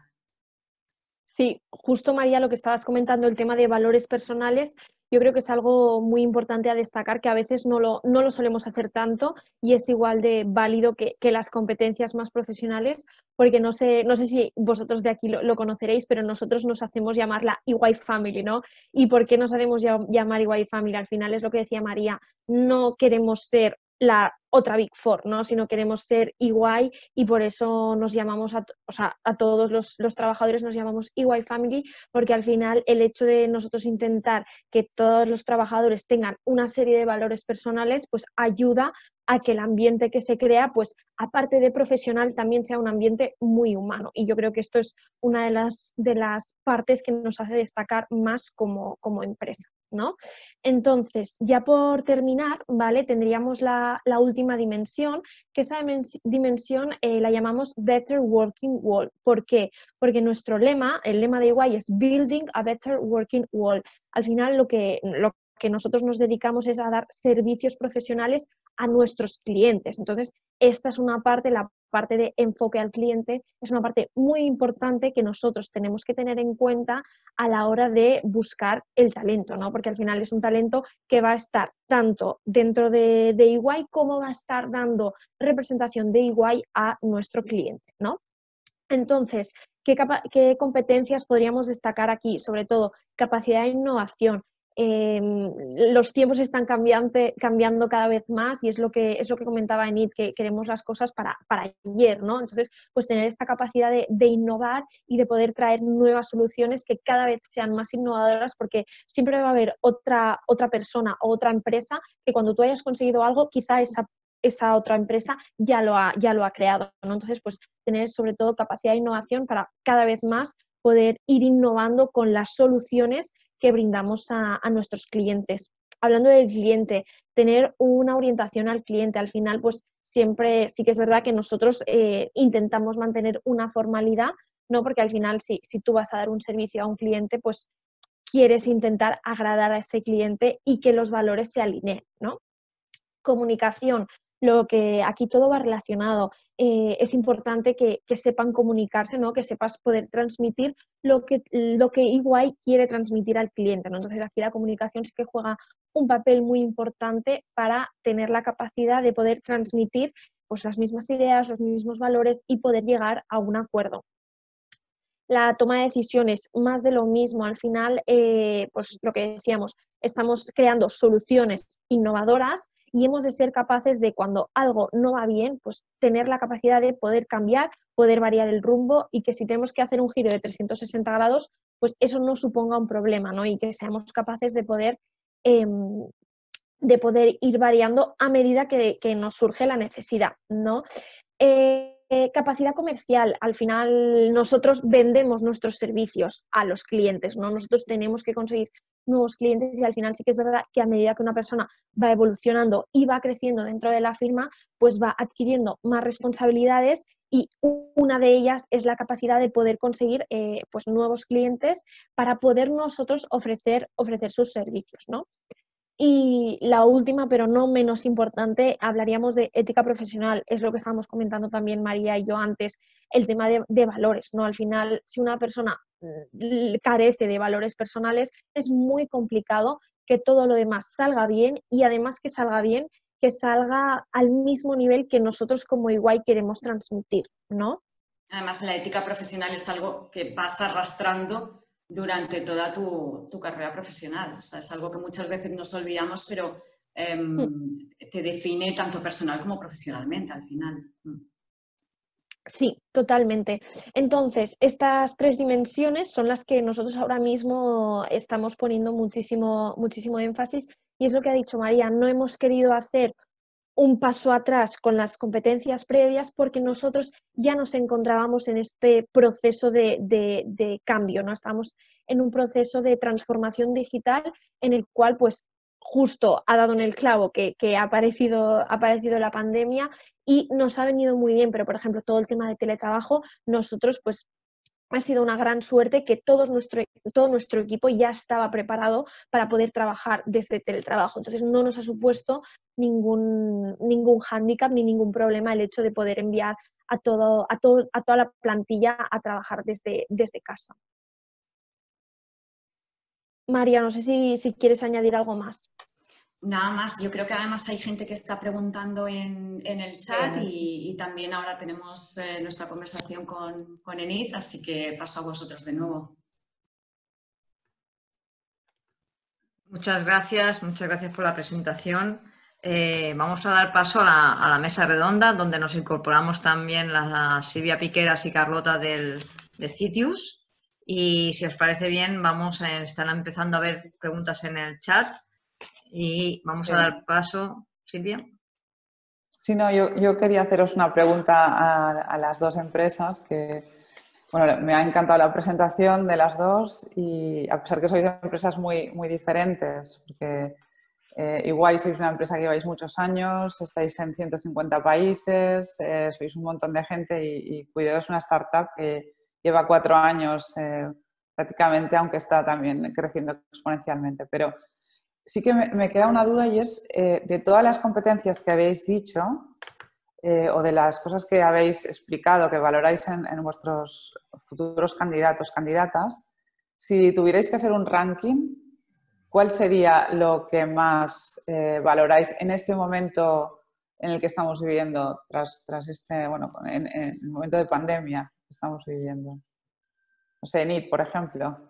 Sí, justo María, lo que estabas comentando, el tema de valores personales, yo creo que es algo muy importante a destacar, que a veces no lo, no lo solemos hacer tanto y es igual de válido que, que las competencias más profesionales, porque no sé, no sé si vosotros de aquí lo, lo conoceréis, pero nosotros nos hacemos llamar la E Y Family, ¿no? ¿Y por qué nos hacemos llamar E Y Family? Al final es lo que decía María, no queremos ser la otra Big Four, ¿no? Sino queremos ser E Y y por eso nos llamamos, a, o sea, a todos los, los trabajadores nos llamamos E Y Family, porque al final el hecho de nosotros intentar que todos los trabajadores tengan una serie de valores personales, pues ayuda a que el ambiente que se crea, pues aparte de profesional, también sea un ambiente muy humano. Y yo creo que esto es una de las, de las partes que nos hace destacar más como, como empresa, ¿no? Entonces, ya por terminar, ¿vale? Tendríamos la, la última dimensión, que esta dimensión eh, la llamamos Better Working World. ¿Por qué? Porque nuestro lema, el lema de E Y es Building a Better Working World. Al final lo que, lo que nosotros nos dedicamos es a dar servicios profesionales a nuestros clientes. Entonces, esta es una parte, la parte de enfoque al cliente, es una parte muy importante que nosotros tenemos que tener en cuenta a la hora de buscar el talento, ¿no? Porque al final es un talento que va a estar tanto dentro de, de E Y como va a estar dando representación de E Y a nuestro cliente, ¿no? Entonces, ¿qué, capa- qué competencias podríamos destacar aquí? Sobre todo, capacidad de innovación. Eh, los tiempos están cambiante, cambiando cada vez más y es lo que, es lo que comentaba Enid, que queremos las cosas para, para ayer, ¿no? Entonces, pues tener esta capacidad de, de innovar y de poder traer nuevas soluciones que cada vez sean más innovadoras, porque siempre va a haber otra, otra persona o otra empresa que cuando tú hayas conseguido algo, quizá esa, esa otra empresa ya lo ha, ya lo ha creado, ¿no? Entonces, pues tener sobre todo capacidad de innovación para cada vez más poder ir innovando con las soluciones que brindamos a, a nuestros clientes. Hablando del cliente, tener una orientación al cliente. Al final, pues siempre sí que es verdad que nosotros eh, intentamos mantener una formalidad, ¿no? Porque al final, si, si tú vas a dar un servicio a un cliente, pues quieres intentar agradar a ese cliente y que los valores se alineen, ¿no? Comunicación. Lo que aquí todo va relacionado. Eh, es importante que, que sepan comunicarse, ¿no? Que sepas poder transmitir lo que, lo que E Y quiere transmitir al cliente, ¿no? Entonces aquí la comunicación sí que juega un papel muy importante para tener la capacidad de poder transmitir pues, las mismas ideas, los mismos valores y poder llegar a un acuerdo. La toma de decisiones, más de lo mismo. Al final, eh, pues lo que decíamos, estamos creando soluciones innovadoras y hemos de ser capaces de, cuando algo no va bien, pues tener la capacidad de poder cambiar, poder variar el rumbo y que si tenemos que hacer un giro de trescientos sesenta grados, pues eso no suponga un problema, ¿no? Y que seamos capaces de poder, eh, de poder ir variando a medida que, que nos surge la necesidad, ¿no? Eh, eh, capacidad comercial. Al final nosotros vendemos nuestros servicios a los clientes, ¿no? Nosotros tenemos que conseguir nuevos clientes y al final sí que es verdad que a medida que una persona va evolucionando y va creciendo dentro de la firma, pues va adquiriendo más responsabilidades y una de ellas es la capacidad de poder conseguir eh, pues nuevos clientes para poder nosotros ofrecer, ofrecer sus servicios, ¿no? Y la última, pero no menos importante, hablaríamos de ética profesional. Es lo que estábamos comentando también María y yo antes, el tema de, de valores, ¿no? Al final, si una persona carece de valores personales, es muy complicado que todo lo demás salga bien y además que salga bien, que salga al mismo nivel que nosotros como igual queremos transmitir, ¿no? Además, la ética profesional es algo que vas arrastrando durante toda tu, tu carrera profesional. O sea, es algo que muchas veces nos olvidamos, pero eh, mm. te define tanto personal como profesionalmente al final. Sí, totalmente. Entonces, estas tres dimensiones son las que nosotros ahora mismo estamos poniendo muchísimo, muchísimo énfasis y es lo que ha dicho María, no hemos querido hacer un paso atrás con las competencias previas porque nosotros ya nos encontrábamos en este proceso de, de, de cambio, ¿no? Estamos en un proceso de transformación digital en el cual pues justo ha dado en el clavo que, que ha, aparecido, ha aparecido la pandemia y nos ha venido muy bien, pero por ejemplo todo el tema de teletrabajo, nosotros pues ha sido una gran suerte que todos nuestro, todo nuestro equipo ya estaba preparado para poder trabajar desde teletrabajo. Entonces no nos ha supuesto ningún, ningún hándicap ni ningún problema el hecho de poder enviar a, todo, a, todo, a toda la plantilla a trabajar desde, desde casa. María, no sé si, si quieres añadir algo más. Nada más, yo creo que además hay gente que está preguntando en, en el chat y, y también ahora tenemos eh, nuestra conversación con, con Enid, así que paso a vosotros de nuevo. Muchas gracias, muchas gracias por la presentación. Eh, vamos a dar paso a la, a la mesa redonda, donde nos incorporamos también la Silvia Piqueras y Carlota del, de Citius. Y si os parece bien, vamos a, están empezando a ver preguntas en el chat. Y vamos a dar paso, Silvia. Sí, no, yo, yo quería haceros una pregunta a, a las dos empresas que, bueno, me ha encantado la presentación de las dos y a pesar que sois empresas muy, muy diferentes, porque eh, igual sois una empresa que lleváis muchos años, estáis en ciento cincuenta países, eh, sois un montón de gente y, y Cuideo es una startup que lleva cuatro años eh, prácticamente, aunque está también creciendo exponencialmente, pero sí que me, me queda una duda y es, eh, de todas las competencias que habéis dicho eh, o de las cosas que habéis explicado, que valoráis en, en vuestros futuros candidatos, candidatas, si tuvierais que hacer un ranking, ¿cuál sería lo que más eh, valoráis en este momento en el que estamos viviendo, tras, tras este, bueno, en, en el momento de pandemia que estamos viviendo? No sé, Enid, por ejemplo,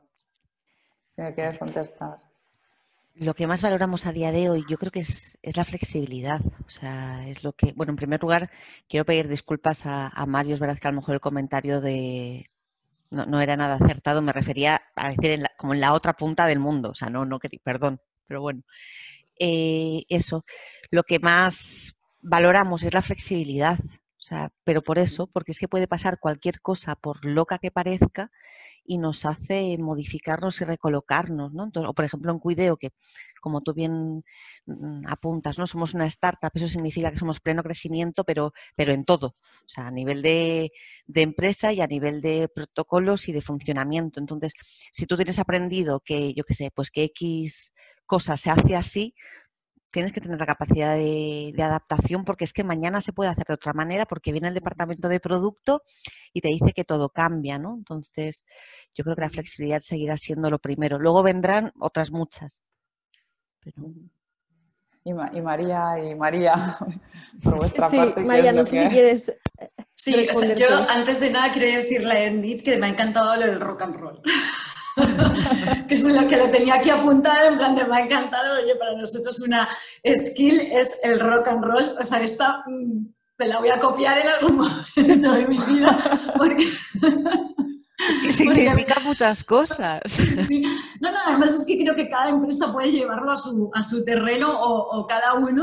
si me quieres contestar. Lo que más valoramos a día de hoy, yo creo que es, es la flexibilidad. O sea, es lo que, bueno, en primer lugar, quiero pedir disculpas a, a Mario. Es verdad que a lo mejor el comentario de no, no era nada acertado. Me refería a decir en la, como en la otra punta del mundo. O sea, no, no quería, perdón, pero bueno. Eh, eso, lo que más valoramos es la flexibilidad. O sea, pero por eso, porque es que puede pasar cualquier cosa, por loca que parezca, y nos hace modificarnos y recolocarnos, ¿no? Entonces, o por ejemplo en Cuideo, que como tú bien apuntas, ¿no? Somos una startup, eso significa que somos pleno crecimiento, pero, pero en todo, o sea, a nivel de, de empresa y a nivel de protocolos y de funcionamiento. Entonces, si tú tienes aprendido que, yo qué sé, pues que X cosa se hace así, tienes que tener la capacidad de, de adaptación porque es que mañana se puede hacer de otra manera porque viene el departamento de producto y te dice que todo cambia, ¿no? Entonces, yo creo que la flexibilidad seguirá siendo lo primero. Luego vendrán otras muchas. Pero... Y, Ma y María, y María, por vuestra sí, parte, ¿qué María, es no lo sé que... si quieres Sí, o sea, yo antes de nada quiero decirle a Enid que me ha encantado lo del rock and roll. que es lo que lo tenía aquí apuntado, en plan de me ha encantado, oye, para nosotros una skill es el rock and roll, o sea, esta mmm, me la voy a copiar en algún momento de mi vida, porque... es que significa porque... muchas cosas. Sí. No, no, además es que creo que cada empresa puede llevarlo a su, a su terreno o, o cada uno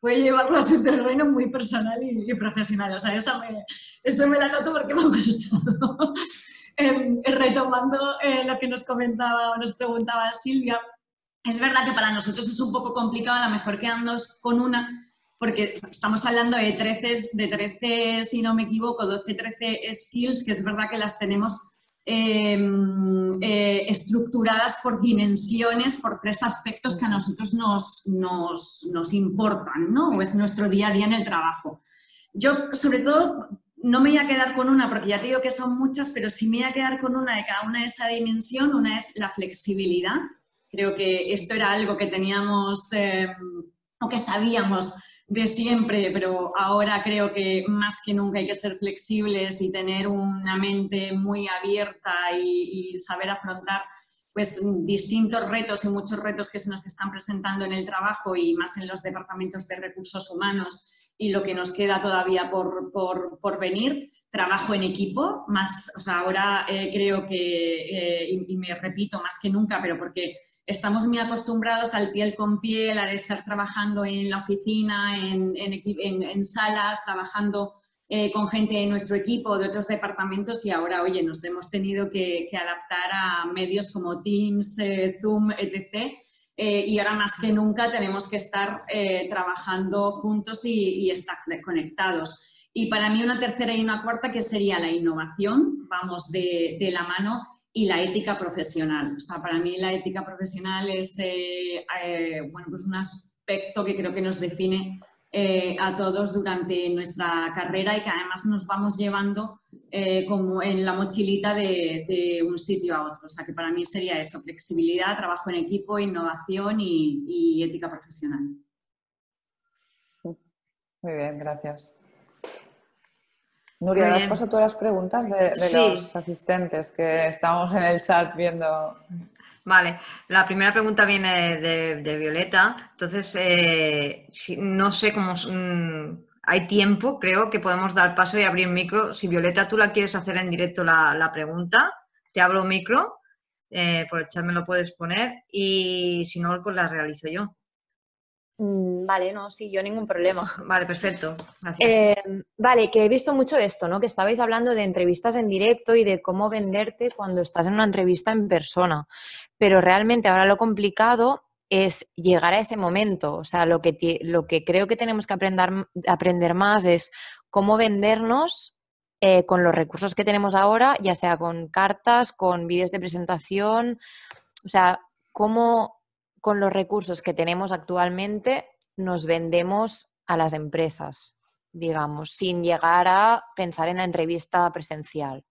puede llevarlo a su terreno muy personal y, y profesional. O sea, eso me, eso me la noto porque me ha gustado. eh, retomando eh, lo que nos comentaba o nos preguntaba Silvia, es verdad que para nosotros es un poco complicado, a lo mejor quedarnos con una, porque estamos hablando de trece, de trece, si no me equivoco, doce, trece skills, que es verdad que las tenemos eh, eh, estructuradas por dimensiones, por tres aspectos que a nosotros nos, nos, nos importan, ¿no? O es nuestro día a día en el trabajo. Yo, sobre todo, no me voy a quedar con una, porque ya te digo que son muchas, pero sí me voy a quedar con una de cada una de esa dimensión. Una es la flexibilidad. Creo que esto era algo que teníamos, eh, o que sabíamos de siempre, pero ahora creo que más que nunca hay que ser flexibles y tener una mente muy abierta y, y saber afrontar pues, distintos retos y muchos retos que se nos están presentando en el trabajo y más en los departamentos de recursos humanos y lo que nos queda todavía por, por, por venir. Trabajo en equipo, más, o sea, ahora eh, creo que, eh, y, y me repito más que nunca, pero porque estamos muy acostumbrados al piel con piel, al estar trabajando en la oficina, en, en, en, en salas, trabajando eh, con gente de nuestro equipo, de otros departamentos, y ahora, oye, nos hemos tenido que, que adaptar a medios como Teams, eh, Zoom, etcétera. Eh, y ahora más que nunca tenemos que estar eh, trabajando juntos y, y estar conectados. Y para mí una tercera y una cuarta que sería la innovación, vamos de, de la mano, y la ética profesional. O sea, para mí la ética profesional es eh, eh, bueno, pues un aspecto que creo que nos define eh, a todos durante nuestra carrera y que además nos vamos llevando eh, como en la mochilita de, de un sitio a otro. O sea, que para mí sería eso, flexibilidad, trabajo en equipo, innovación y, y ética profesional. Muy bien, gracias. Nuria, das paso a todas las preguntas de, de sí. los asistentes que estamos en el chat viendo. Vale, la primera pregunta viene de, de Violeta. Entonces, eh, si, no sé cómo... Mmm, hay tiempo, creo que podemos dar paso y abrir micro. Si Violeta, tú la quieres hacer en directo la, la pregunta, te abro micro, eh, por el chat me lo puedes poner y si no, pues la realizo yo. Vale, no, sí, yo ningún problema. Vale, perfecto. Gracias. Eh, vale, que he visto mucho esto, ¿no? Que estabais hablando de entrevistas en directo y de cómo venderte cuando estás en una entrevista en persona. Pero realmente ahora lo complicado es llegar a ese momento. O sea, lo que, lo que creo que tenemos que aprender, aprender más es cómo vendernos eh, con los recursos que tenemos ahora, ya sea con cartas, con vídeos de presentación. O sea, cómo con los recursos que tenemos actualmente nos vendemos a las empresas, digamos, sin llegar a pensar en la entrevista presencial.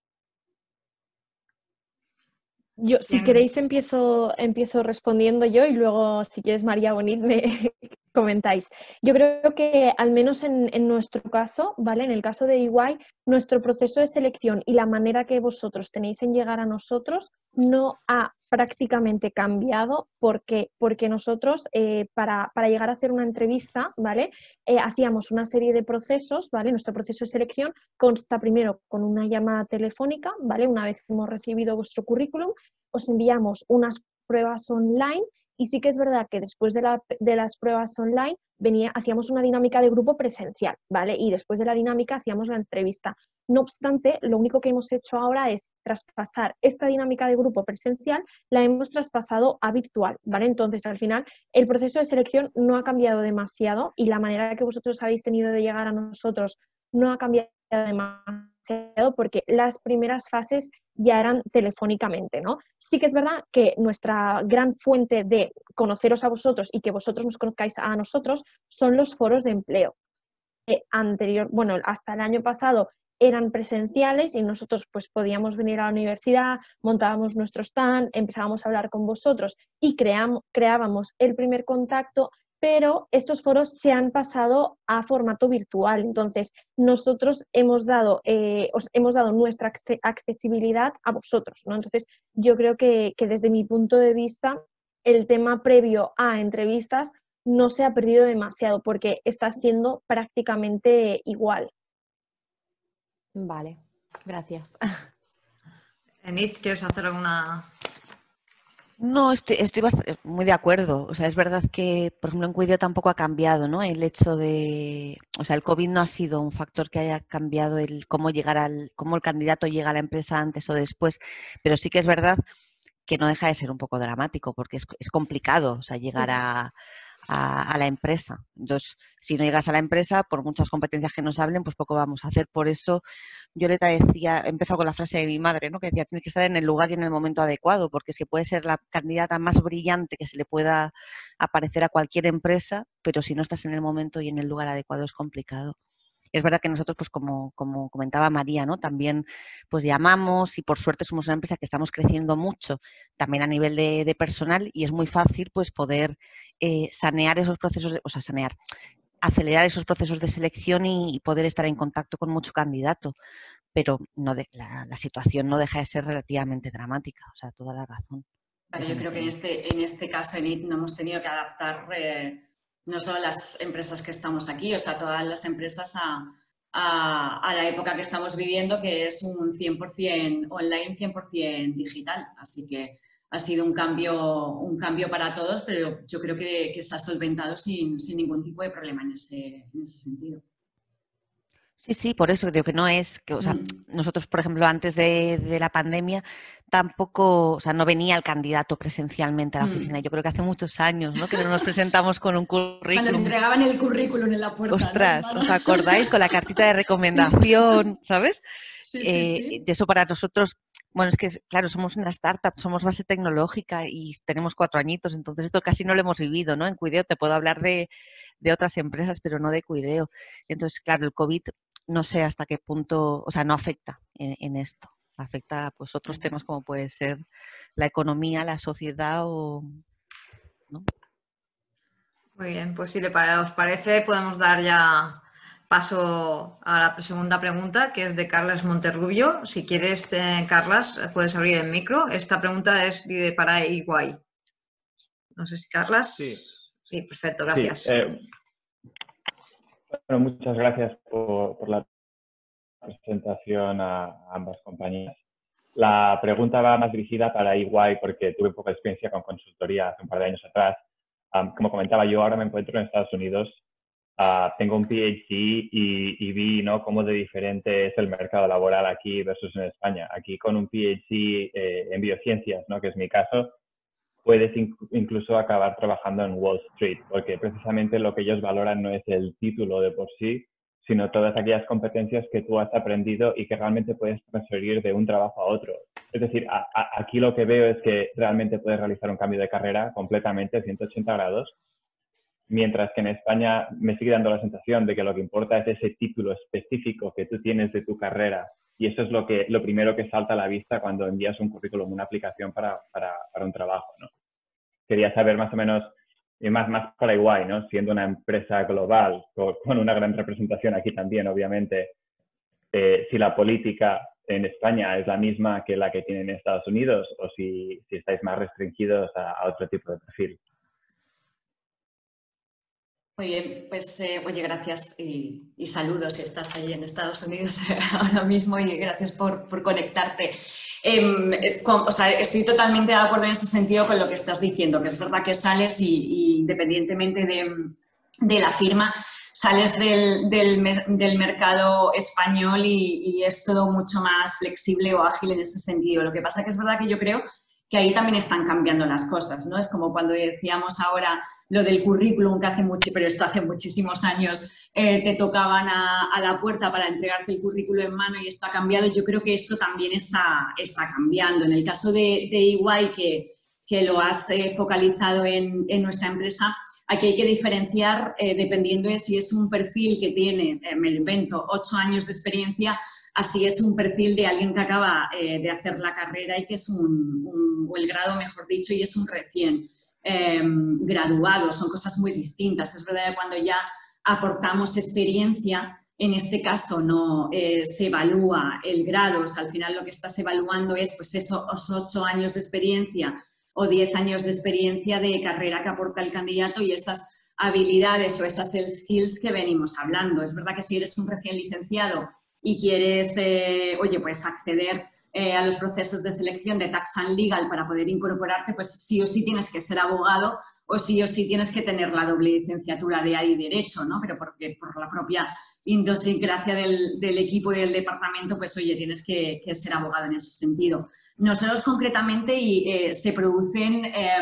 Yo, si queréis, empiezo, empiezo respondiendo yo y luego, si quieres, María Bonit, me comentáis. Yo creo que, al menos en, en nuestro caso, ¿vale? En el caso de E Y, nuestro proceso de selección y la manera que vosotros tenéis en llegar a nosotros no ha prácticamente cambiado. ¿Por qué? Porque nosotros, eh, para, para llegar a hacer una entrevista, ¿vale? Eh, hacíamos una serie de procesos, ¿vale? Nuestro proceso de selección consta primero con una llamada telefónica, ¿vale? Una vez que hemos recibido vuestro currículum, os enviamos unas pruebas online y sí que es verdad que después de, la, de las pruebas online venía, hacíamos una dinámica de grupo presencial, ¿vale? Y después de la dinámica hacíamos la entrevista. No obstante, lo único que hemos hecho ahora es traspasar esta dinámica de grupo presencial, la hemos traspasado a virtual, ¿vale? Entonces, al final, el proceso de selección no ha cambiado demasiado y la manera que vosotros habéis tenido de llegar a nosotros no ha cambiado demasiado porque las primeras fases ya eran telefónicamente, ¿no? Sí que es verdad que nuestra gran fuente de conoceros a vosotros y que vosotros nos conozcáis a nosotros son los foros de empleo. Eh, anterior, bueno, hasta el año pasado eran presenciales y nosotros pues podíamos venir a la universidad, montábamos nuestro stand, empezábamos a hablar con vosotros y creamos, creábamos el primer contacto, pero estos foros se han pasado a formato virtual. Entonces, nosotros hemos dado, eh, os hemos dado nuestra accesibilidad a vosotros, ¿no? Entonces, yo creo que, que desde mi punto de vista, el tema previo a entrevistas no se ha perdido demasiado porque está siendo prácticamente igual. Vale, gracias. Enid, ¿quieres hacer alguna...? No, estoy, estoy bast- muy de acuerdo. O sea, es verdad que, por ejemplo, en Cuideo tampoco ha cambiado, ¿no? El hecho de, o sea, el COVID no ha sido un factor que haya cambiado el cómo llegar al, cómo el candidato llega a la empresa antes o después, pero sí que es verdad que no deja de ser un poco dramático porque es, es complicado, o sea, llegar a, a, a la empresa. Entonces, si no llegas a la empresa, por muchas competencias que nos hablen, pues poco vamos a hacer. Por eso, Violeta decía, he empezado con la frase de mi madre, ¿no? Que decía, tienes que estar en el lugar y en el momento adecuado, porque es que puede ser la candidata más brillante que se le pueda aparecer a cualquier empresa, pero si no estás en el momento y en el lugar adecuado es complicado. Es verdad que nosotros, pues como, como comentaba María, ¿no? También pues llamamos y por suerte somos una empresa que estamos creciendo mucho, también a nivel de, de personal, y es muy fácil pues poder eh, sanear esos procesos, de, o sea, sanear, acelerar esos procesos de selección y, y poder estar en contacto con mucho candidato. Pero no de, la, la situación no deja de ser relativamente dramática, o sea, toda la razón. Claro, yo creo que en este, en este caso en I T no hemos tenido que adaptar eh, no solo las empresas que estamos aquí, o sea, todas las empresas a, a, a la época que estamos viviendo, que es un cien por cien online, cien por cien digital. Así que ha sido un cambio, un cambio para todos, pero yo creo que, que se ha solventado sin, sin ningún tipo de problema en ese, en ese sentido. Sí, sí, por eso digo que no es, que, o sea, nosotros, por ejemplo, antes de, de la pandemia, tampoco, o sea, no venía el candidato presencialmente a la oficina. Yo creo que hace muchos años, ¿no? Que no nos presentamos con un currículum. Cuando entregaban el currículum en la puerta. Ostras, ¿no, ¿os acordáis? Con la cartita de recomendación, sí. ¿Sabes? Sí, sí, eh, sí. De eso para nosotros, bueno, es que, claro, somos una startup, somos base tecnológica y tenemos cuatro añitos, entonces esto casi no lo hemos vivido, ¿no? En Cuideo te puedo hablar de, de otras empresas, pero no de Cuideo. Entonces, claro, el COVID no sé hasta qué punto, o sea, no afecta en, en esto. Afecta pues otros temas como puede ser la economía, la sociedad o... ¿no? Muy bien, pues si le os parece podemos dar ya paso a la segunda pregunta, que es de Carlas Monterrubio. Si quieres, te, Carlas, puedes abrir el micro. Esta pregunta es de, para E Y. No sé si Carlas. Sí. Sí, perfecto, gracias. Sí, eh, bueno, muchas gracias por, por la presentación a ambas compañías. La pregunta va más dirigida para E Y porque tuve poca experiencia con consultoría hace un par de años atrás. Um, como comentaba, yo ahora me encuentro en Estados Unidos. Uh, tengo un P H D y, y vi, ¿no?, cómo de diferente es el mercado laboral aquí versus en España. Aquí con un P H D eh, en biociencias, ¿no?, que es mi caso, puedes inc incluso acabar trabajando en Wall Street, porque precisamente lo que ellos valoran no es el título de por sí, sino todas aquellas competencias que tú has aprendido y que realmente puedes transferir de un trabajo a otro. Es decir, a, a, aquí lo que veo es que realmente puedes realizar un cambio de carrera completamente ciento ochenta grados, mientras que en España me sigue dando la sensación de que lo que importa es ese título específico que tú tienes de tu carrera, y eso es lo, que, lo primero que salta a la vista cuando envías un currículum, una aplicación para, para, para un trabajo, ¿no? Quería saber más o menos, y más, más para E Y, ¿no?, siendo una empresa global, con, con una gran representación aquí también, obviamente, eh, si la política en España es la misma que la que tienen en Estados Unidos o si, si estáis más restringidos a, a otro tipo de perfil. Muy bien, pues eh, oye, gracias y, y saludos si estás ahí en Estados Unidos ahora mismo y gracias por, por conectarte. Eh, con, o sea, estoy totalmente de acuerdo en ese sentido con lo que estás diciendo, que es verdad que sales y, y independientemente de, de la firma, sales del, del, del mercado español y, y es todo mucho más flexible o ágil en ese sentido. Lo que pasa que es verdad que yo creo que ahí también están cambiando las cosas, ¿no? Es como cuando decíamos ahora lo del currículum, que hace mucho, pero esto hace muchísimos años, eh, te tocaban a, a la puerta para entregarte el currículum en mano y esto ha cambiado. Yo creo que esto también está, está cambiando. En el caso de, de E Y, que, que lo has eh, focalizado en, en nuestra empresa, aquí hay que diferenciar eh, dependiendo de si es un perfil que tiene, eh, me lo invento, ocho años de experiencia, así es un perfil de alguien que acaba eh, de hacer la carrera y que es un, un, o el grado, mejor dicho, y es un recién eh, graduado. Son cosas muy distintas. Es verdad que cuando ya aportamos experiencia, en este caso no eh, se evalúa el grado, o sea, al final lo que estás evaluando es pues esos ocho años de experiencia o diez años de experiencia de carrera que aporta el candidato y esas habilidades o esas skills que venimos hablando. Es verdad que si eres un recién licenciado y quieres, eh, oye, pues acceder eh, a los procesos de selección de Tax and Legal para poder incorporarte, pues sí o sí tienes que ser abogado o sí o sí tienes que tener la doble licenciatura de A I y Derecho, ¿no? Pero porque por la propia idiosincrasia del, del equipo y del departamento, pues oye, tienes que, que ser abogado en ese sentido. Nosotros concretamente y, eh, se, producen, eh,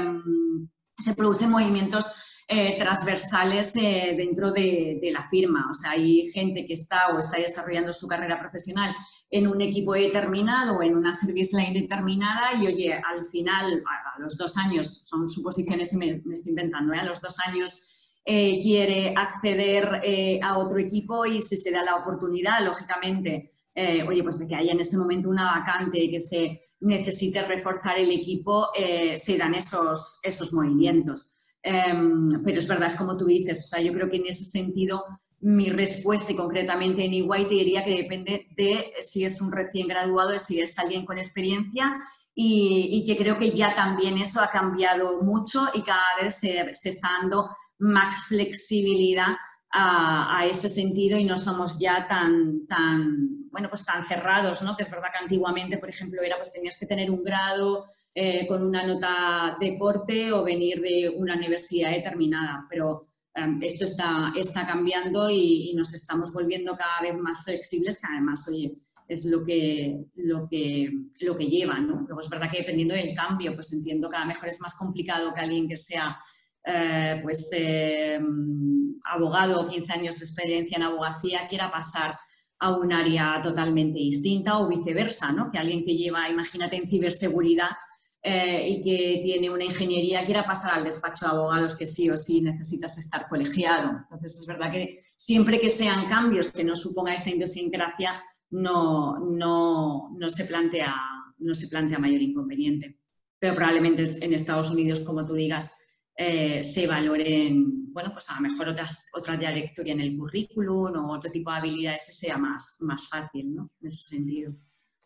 se producen movimientos eh, transversales eh, dentro de, de la firma. O sea, hay gente que está o está desarrollando su carrera profesional en un equipo determinado o en una service line determinada y, oye, al final, a, a los dos años, son suposiciones y me, me estoy inventando, ¿eh? A los dos años eh, quiere acceder eh, a otro equipo y si se da la oportunidad, lógicamente, eh, oye, pues de que haya en ese momento una vacante y que se necesite reforzar el equipo, eh, se dan esos, esos movimientos. Eh, pero es verdad, es como tú dices, o sea, yo creo que en ese sentido mi respuesta y concretamente en E Y te diría que depende de si es un recién graduado, si es alguien con experiencia y, y que creo que ya también eso ha cambiado mucho y cada vez se, se está dando más flexibilidad a, a ese sentido y no somos ya tan, tan, bueno, pues tan cerrados, ¿no? Que es verdad que antiguamente, por ejemplo, era pues tenías que tener un grado eh, con una nota de corte o venir de una universidad determinada, pero Um, esto está, está cambiando y, y nos estamos volviendo cada vez más flexibles, que además, oye, es lo que, lo que, lo que lleva, ¿no? Luego es verdad que dependiendo del cambio, pues entiendo que a lo mejor es más complicado que alguien que sea eh, pues, eh, abogado o quince años de experiencia en abogacía quiera pasar a un área totalmente distinta o viceversa, ¿no? Que alguien que lleva, imagínate, en ciberseguridad Eh, y que tiene una ingeniería quiera pasar al despacho de abogados que sí o sí necesitas estar colegiado. Entonces, es verdad que siempre que sean cambios que no suponga esta idiosincrasia, no, no, no, se plantea, no se plantea mayor inconveniente. Pero probablemente en Estados Unidos, como tú digas, eh, se valoren, bueno, pues a lo mejor otras, otra trayectoria en el currículum o otro tipo de habilidades que sea más, más fácil, ¿no? En ese sentido.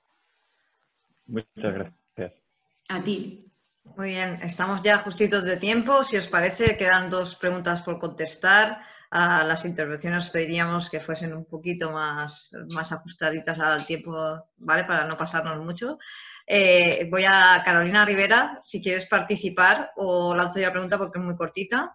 Muchas gracias. A ti. Muy bien, estamos ya justitos de tiempo. Si os parece, quedan dos preguntas por contestar. A las intervenciones pediríamos que fuesen un poquito más, más ajustaditas al tiempo, ¿vale? Para no pasarnos mucho. Eh, voy a Carolina Rivera, si quieres participar, o lanzo ya la pregunta porque es muy cortita.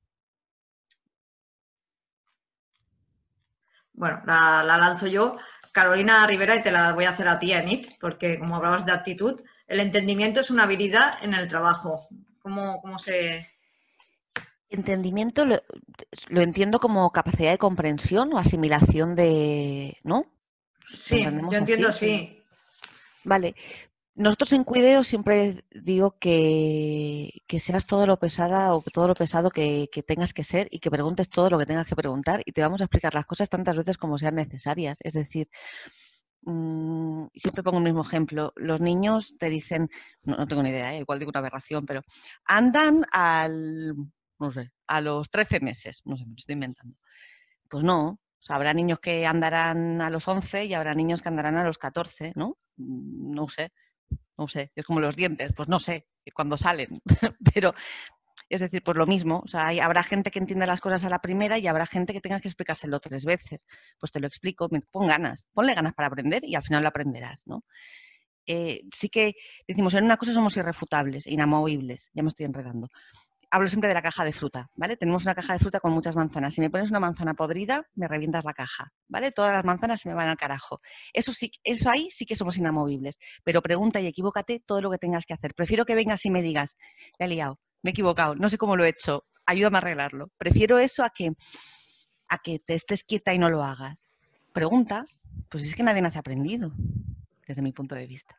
Bueno, la, la lanzo yo. Carolina Rivera, y te la voy a hacer a ti, Enid, porque como hablabas de actitud, el entendimiento es una habilidad en el trabajo. ¿Cómo, cómo se...? Entendimiento lo, lo entiendo como capacidad de comprensión o asimilación de... ¿no? Sí, yo entiendo así. Sí. Vale. Nosotros en Cuideo siempre digo que, que seas todo lo pesada o todo lo pesado que, que tengas que ser y que preguntes todo lo que tengas que preguntar y te vamos a explicar las cosas tantas veces como sean necesarias. Es decir... siempre pongo el mismo ejemplo. Los niños te dicen, no, no tengo ni idea, ¿eh? Igual digo una aberración, pero andan al, no sé, a los trece meses. No sé, me lo estoy inventando. Pues no. O sea, habrá niños que andarán a los once y habrá niños que andarán a los catorce, ¿no? No sé. No sé. Es como los dientes. Pues no sé cuándo salen. Pero... es decir, pues lo mismo, o sea, hay, habrá gente que entienda las cosas a la primera y habrá gente que tenga que explicárselo tres veces. Pues te lo explico, pon ganas, ponle ganas para aprender y al final lo aprenderás, ¿no? Eh, sí que decimos, en una cosa somos irrefutables, inamovibles, ya me estoy enredando. Hablo siempre de la caja de fruta, ¿vale? Tenemos una caja de fruta con muchas manzanas. Si me pones una manzana podrida, me revientas la caja, ¿vale? Todas las manzanas se me van al carajo. Eso sí, eso ahí sí que somos inamovibles. Pero pregunta y equivócate todo lo que tengas que hacer. Prefiero que vengas y me digas, le he liado, me he equivocado, no sé cómo lo he hecho, ayúdame a arreglarlo. Prefiero eso a que, a que te estés quieta y no lo hagas. Pregunta, pues es que nadie nace aprendido, desde mi punto de vista.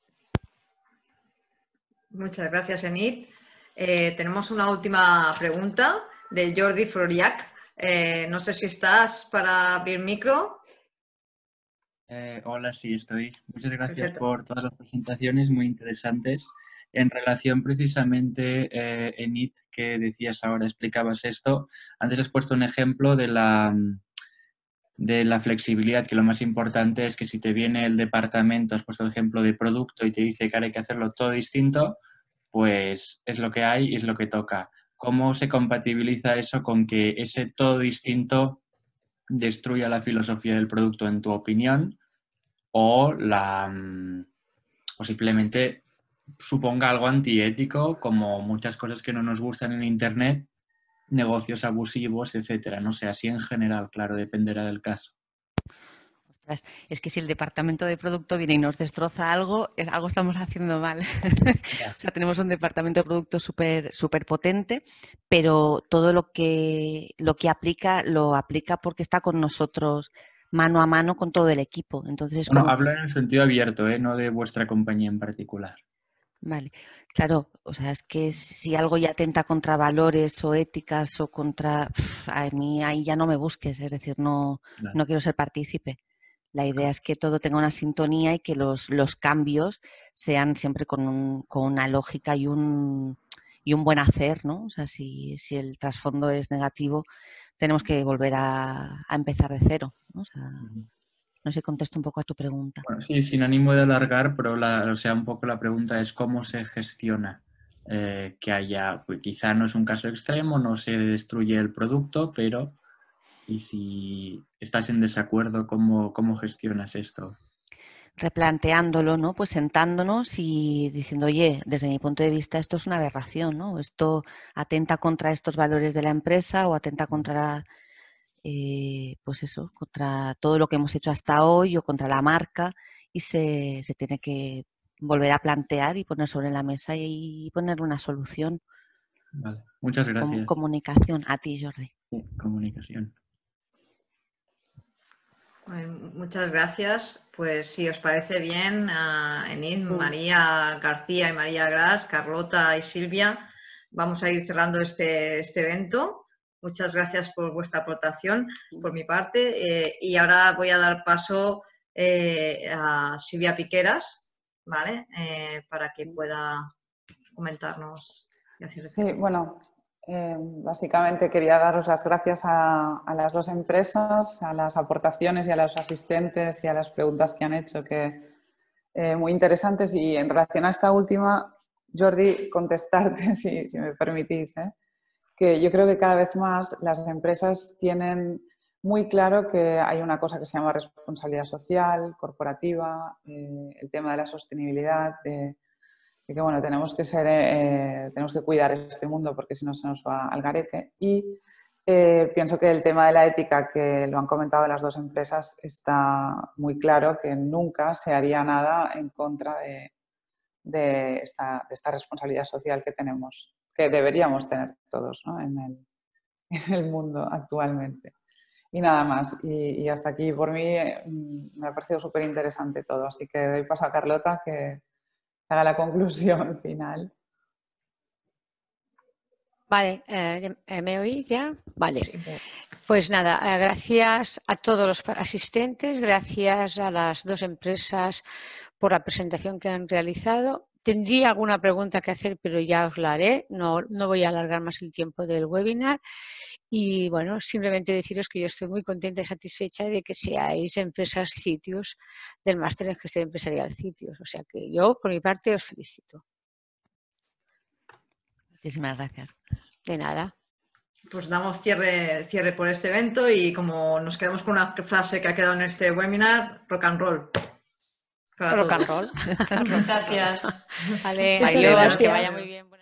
Muchas gracias, Enid. Eh, tenemos una última pregunta de Jordi Floriac. Eh, no sé si estás para abrir micro. Eh, hola, sí, estoy. Muchas gracias Perfecto. por todas las presentaciones, muy interesantes. En relación precisamente, eh, Enid, que decías ahora, explicabas esto, antes has puesto un ejemplo de la, de la flexibilidad, que lo más importante es que si te viene el departamento, has puesto el ejemplo de producto y te dice que ahora hay que hacerlo todo distinto, pues es lo que hay y es lo que toca. ¿Cómo se compatibiliza eso con que ese todo distinto destruya la filosofía del producto, en tu opinión, o la... o simplemente suponga algo antiético, como muchas cosas que no nos gustan en Internet, negocios abusivos, etcétera. No sé, así en general, claro, dependerá del caso. Ostras, es que si el departamento de producto viene y nos destroza algo, es, algo estamos haciendo mal. Ya. O sea, tenemos un departamento de producto súper súper potente, pero todo lo que, lo que aplica, lo aplica porque está con nosotros mano a mano con todo el equipo. Entonces es Bueno, como... hablo en el sentido abierto, ¿eh? No de vuestra compañía en particular. Vale, claro, o sea, es que si algo ya atenta contra valores o éticas o contra... pf, a mí ahí ya no me busques, es decir, no, Claro. no quiero ser partícipe. La idea es que todo tenga una sintonía y que los, los cambios sean siempre con, un, con una lógica y un, y un buen hacer, ¿no? O sea, si, si el trasfondo es negativo, tenemos que volver a, a empezar de cero, ¿no? O sea, Ujú. no sé si contesto un poco a tu pregunta. Bueno, sí, sin ánimo de alargar, pero la, o sea, un poco la pregunta es cómo se gestiona eh, que haya, pues quizá no es un caso extremo, no se destruye el producto, pero y si estás en desacuerdo, ¿cómo, cómo gestionas esto? Replanteándolo, ¿no? Pues sentándonos y diciendo, oye, desde mi punto de vista esto es una aberración, ¿no? Esto atenta contra estos valores de la empresa o atenta contra, eh, pues eso, contra todo lo que hemos hecho hasta hoy o contra la marca y se, se tiene que volver a plantear y poner sobre la mesa y poner una solución. Vale, muchas Com- gracias. comunicación. A ti, Jordi. Sí, comunicación. Bueno, muchas gracias. Pues si os parece bien, uh, Enid, María García y María Gras, Carlota y Silvia, vamos a ir cerrando este, este evento. Muchas gracias por vuestra aportación por mi parte. Eh, y ahora voy a dar paso eh, a Silvia Piqueras, ¿vale? Eh, para que pueda comentarnos y hacer este Sí, bueno, eh, básicamente quería daros las gracias a, a las dos empresas, a las aportaciones y a los asistentes y a las preguntas que han hecho, que eh, muy interesantes. Y en relación a esta última, Jordi, contestarte, si, si me permitís, ¿eh? Que yo creo que cada vez más las empresas tienen muy claro que hay una cosa que se llama responsabilidad social, corporativa, eh, el tema de la sostenibilidad, de, de que bueno, tenemos que ser, eh, tenemos que cuidar este mundo porque si no se nos va al garete. Y eh, pienso que el tema de la ética, que lo han comentado las dos empresas, está muy claro que nunca se haría nada en contra de, de, esta, de esta responsabilidad social que tenemos, que deberíamos tener todos, ¿no? en, el, en el mundo actualmente. Y nada más. Y, y hasta aquí, por mí, me ha parecido súper interesante todo. Así que doy paso a Carlota que haga la conclusión final. Vale, eh, ¿me oís ya? Vale. Pues nada, eh, gracias a todos los asistentes, gracias a las dos empresas por la presentación que han realizado. Tendría alguna pregunta que hacer, pero ya os la haré. No, no voy a alargar más el tiempo del webinar. Y bueno, simplemente deciros que yo estoy muy contenta y satisfecha de que seáis empresas sitios del máster en gestión empresarial sitios. O sea que yo, por mi parte, os felicito. Muchísimas gracias. De nada. Pues damos cierre, cierre por este evento y como nos quedamos con una frase que ha quedado en este webinar, rock and roll. Rock and roll. Gracias. Vale, Muchas adiós, gracias. que vaya muy bien.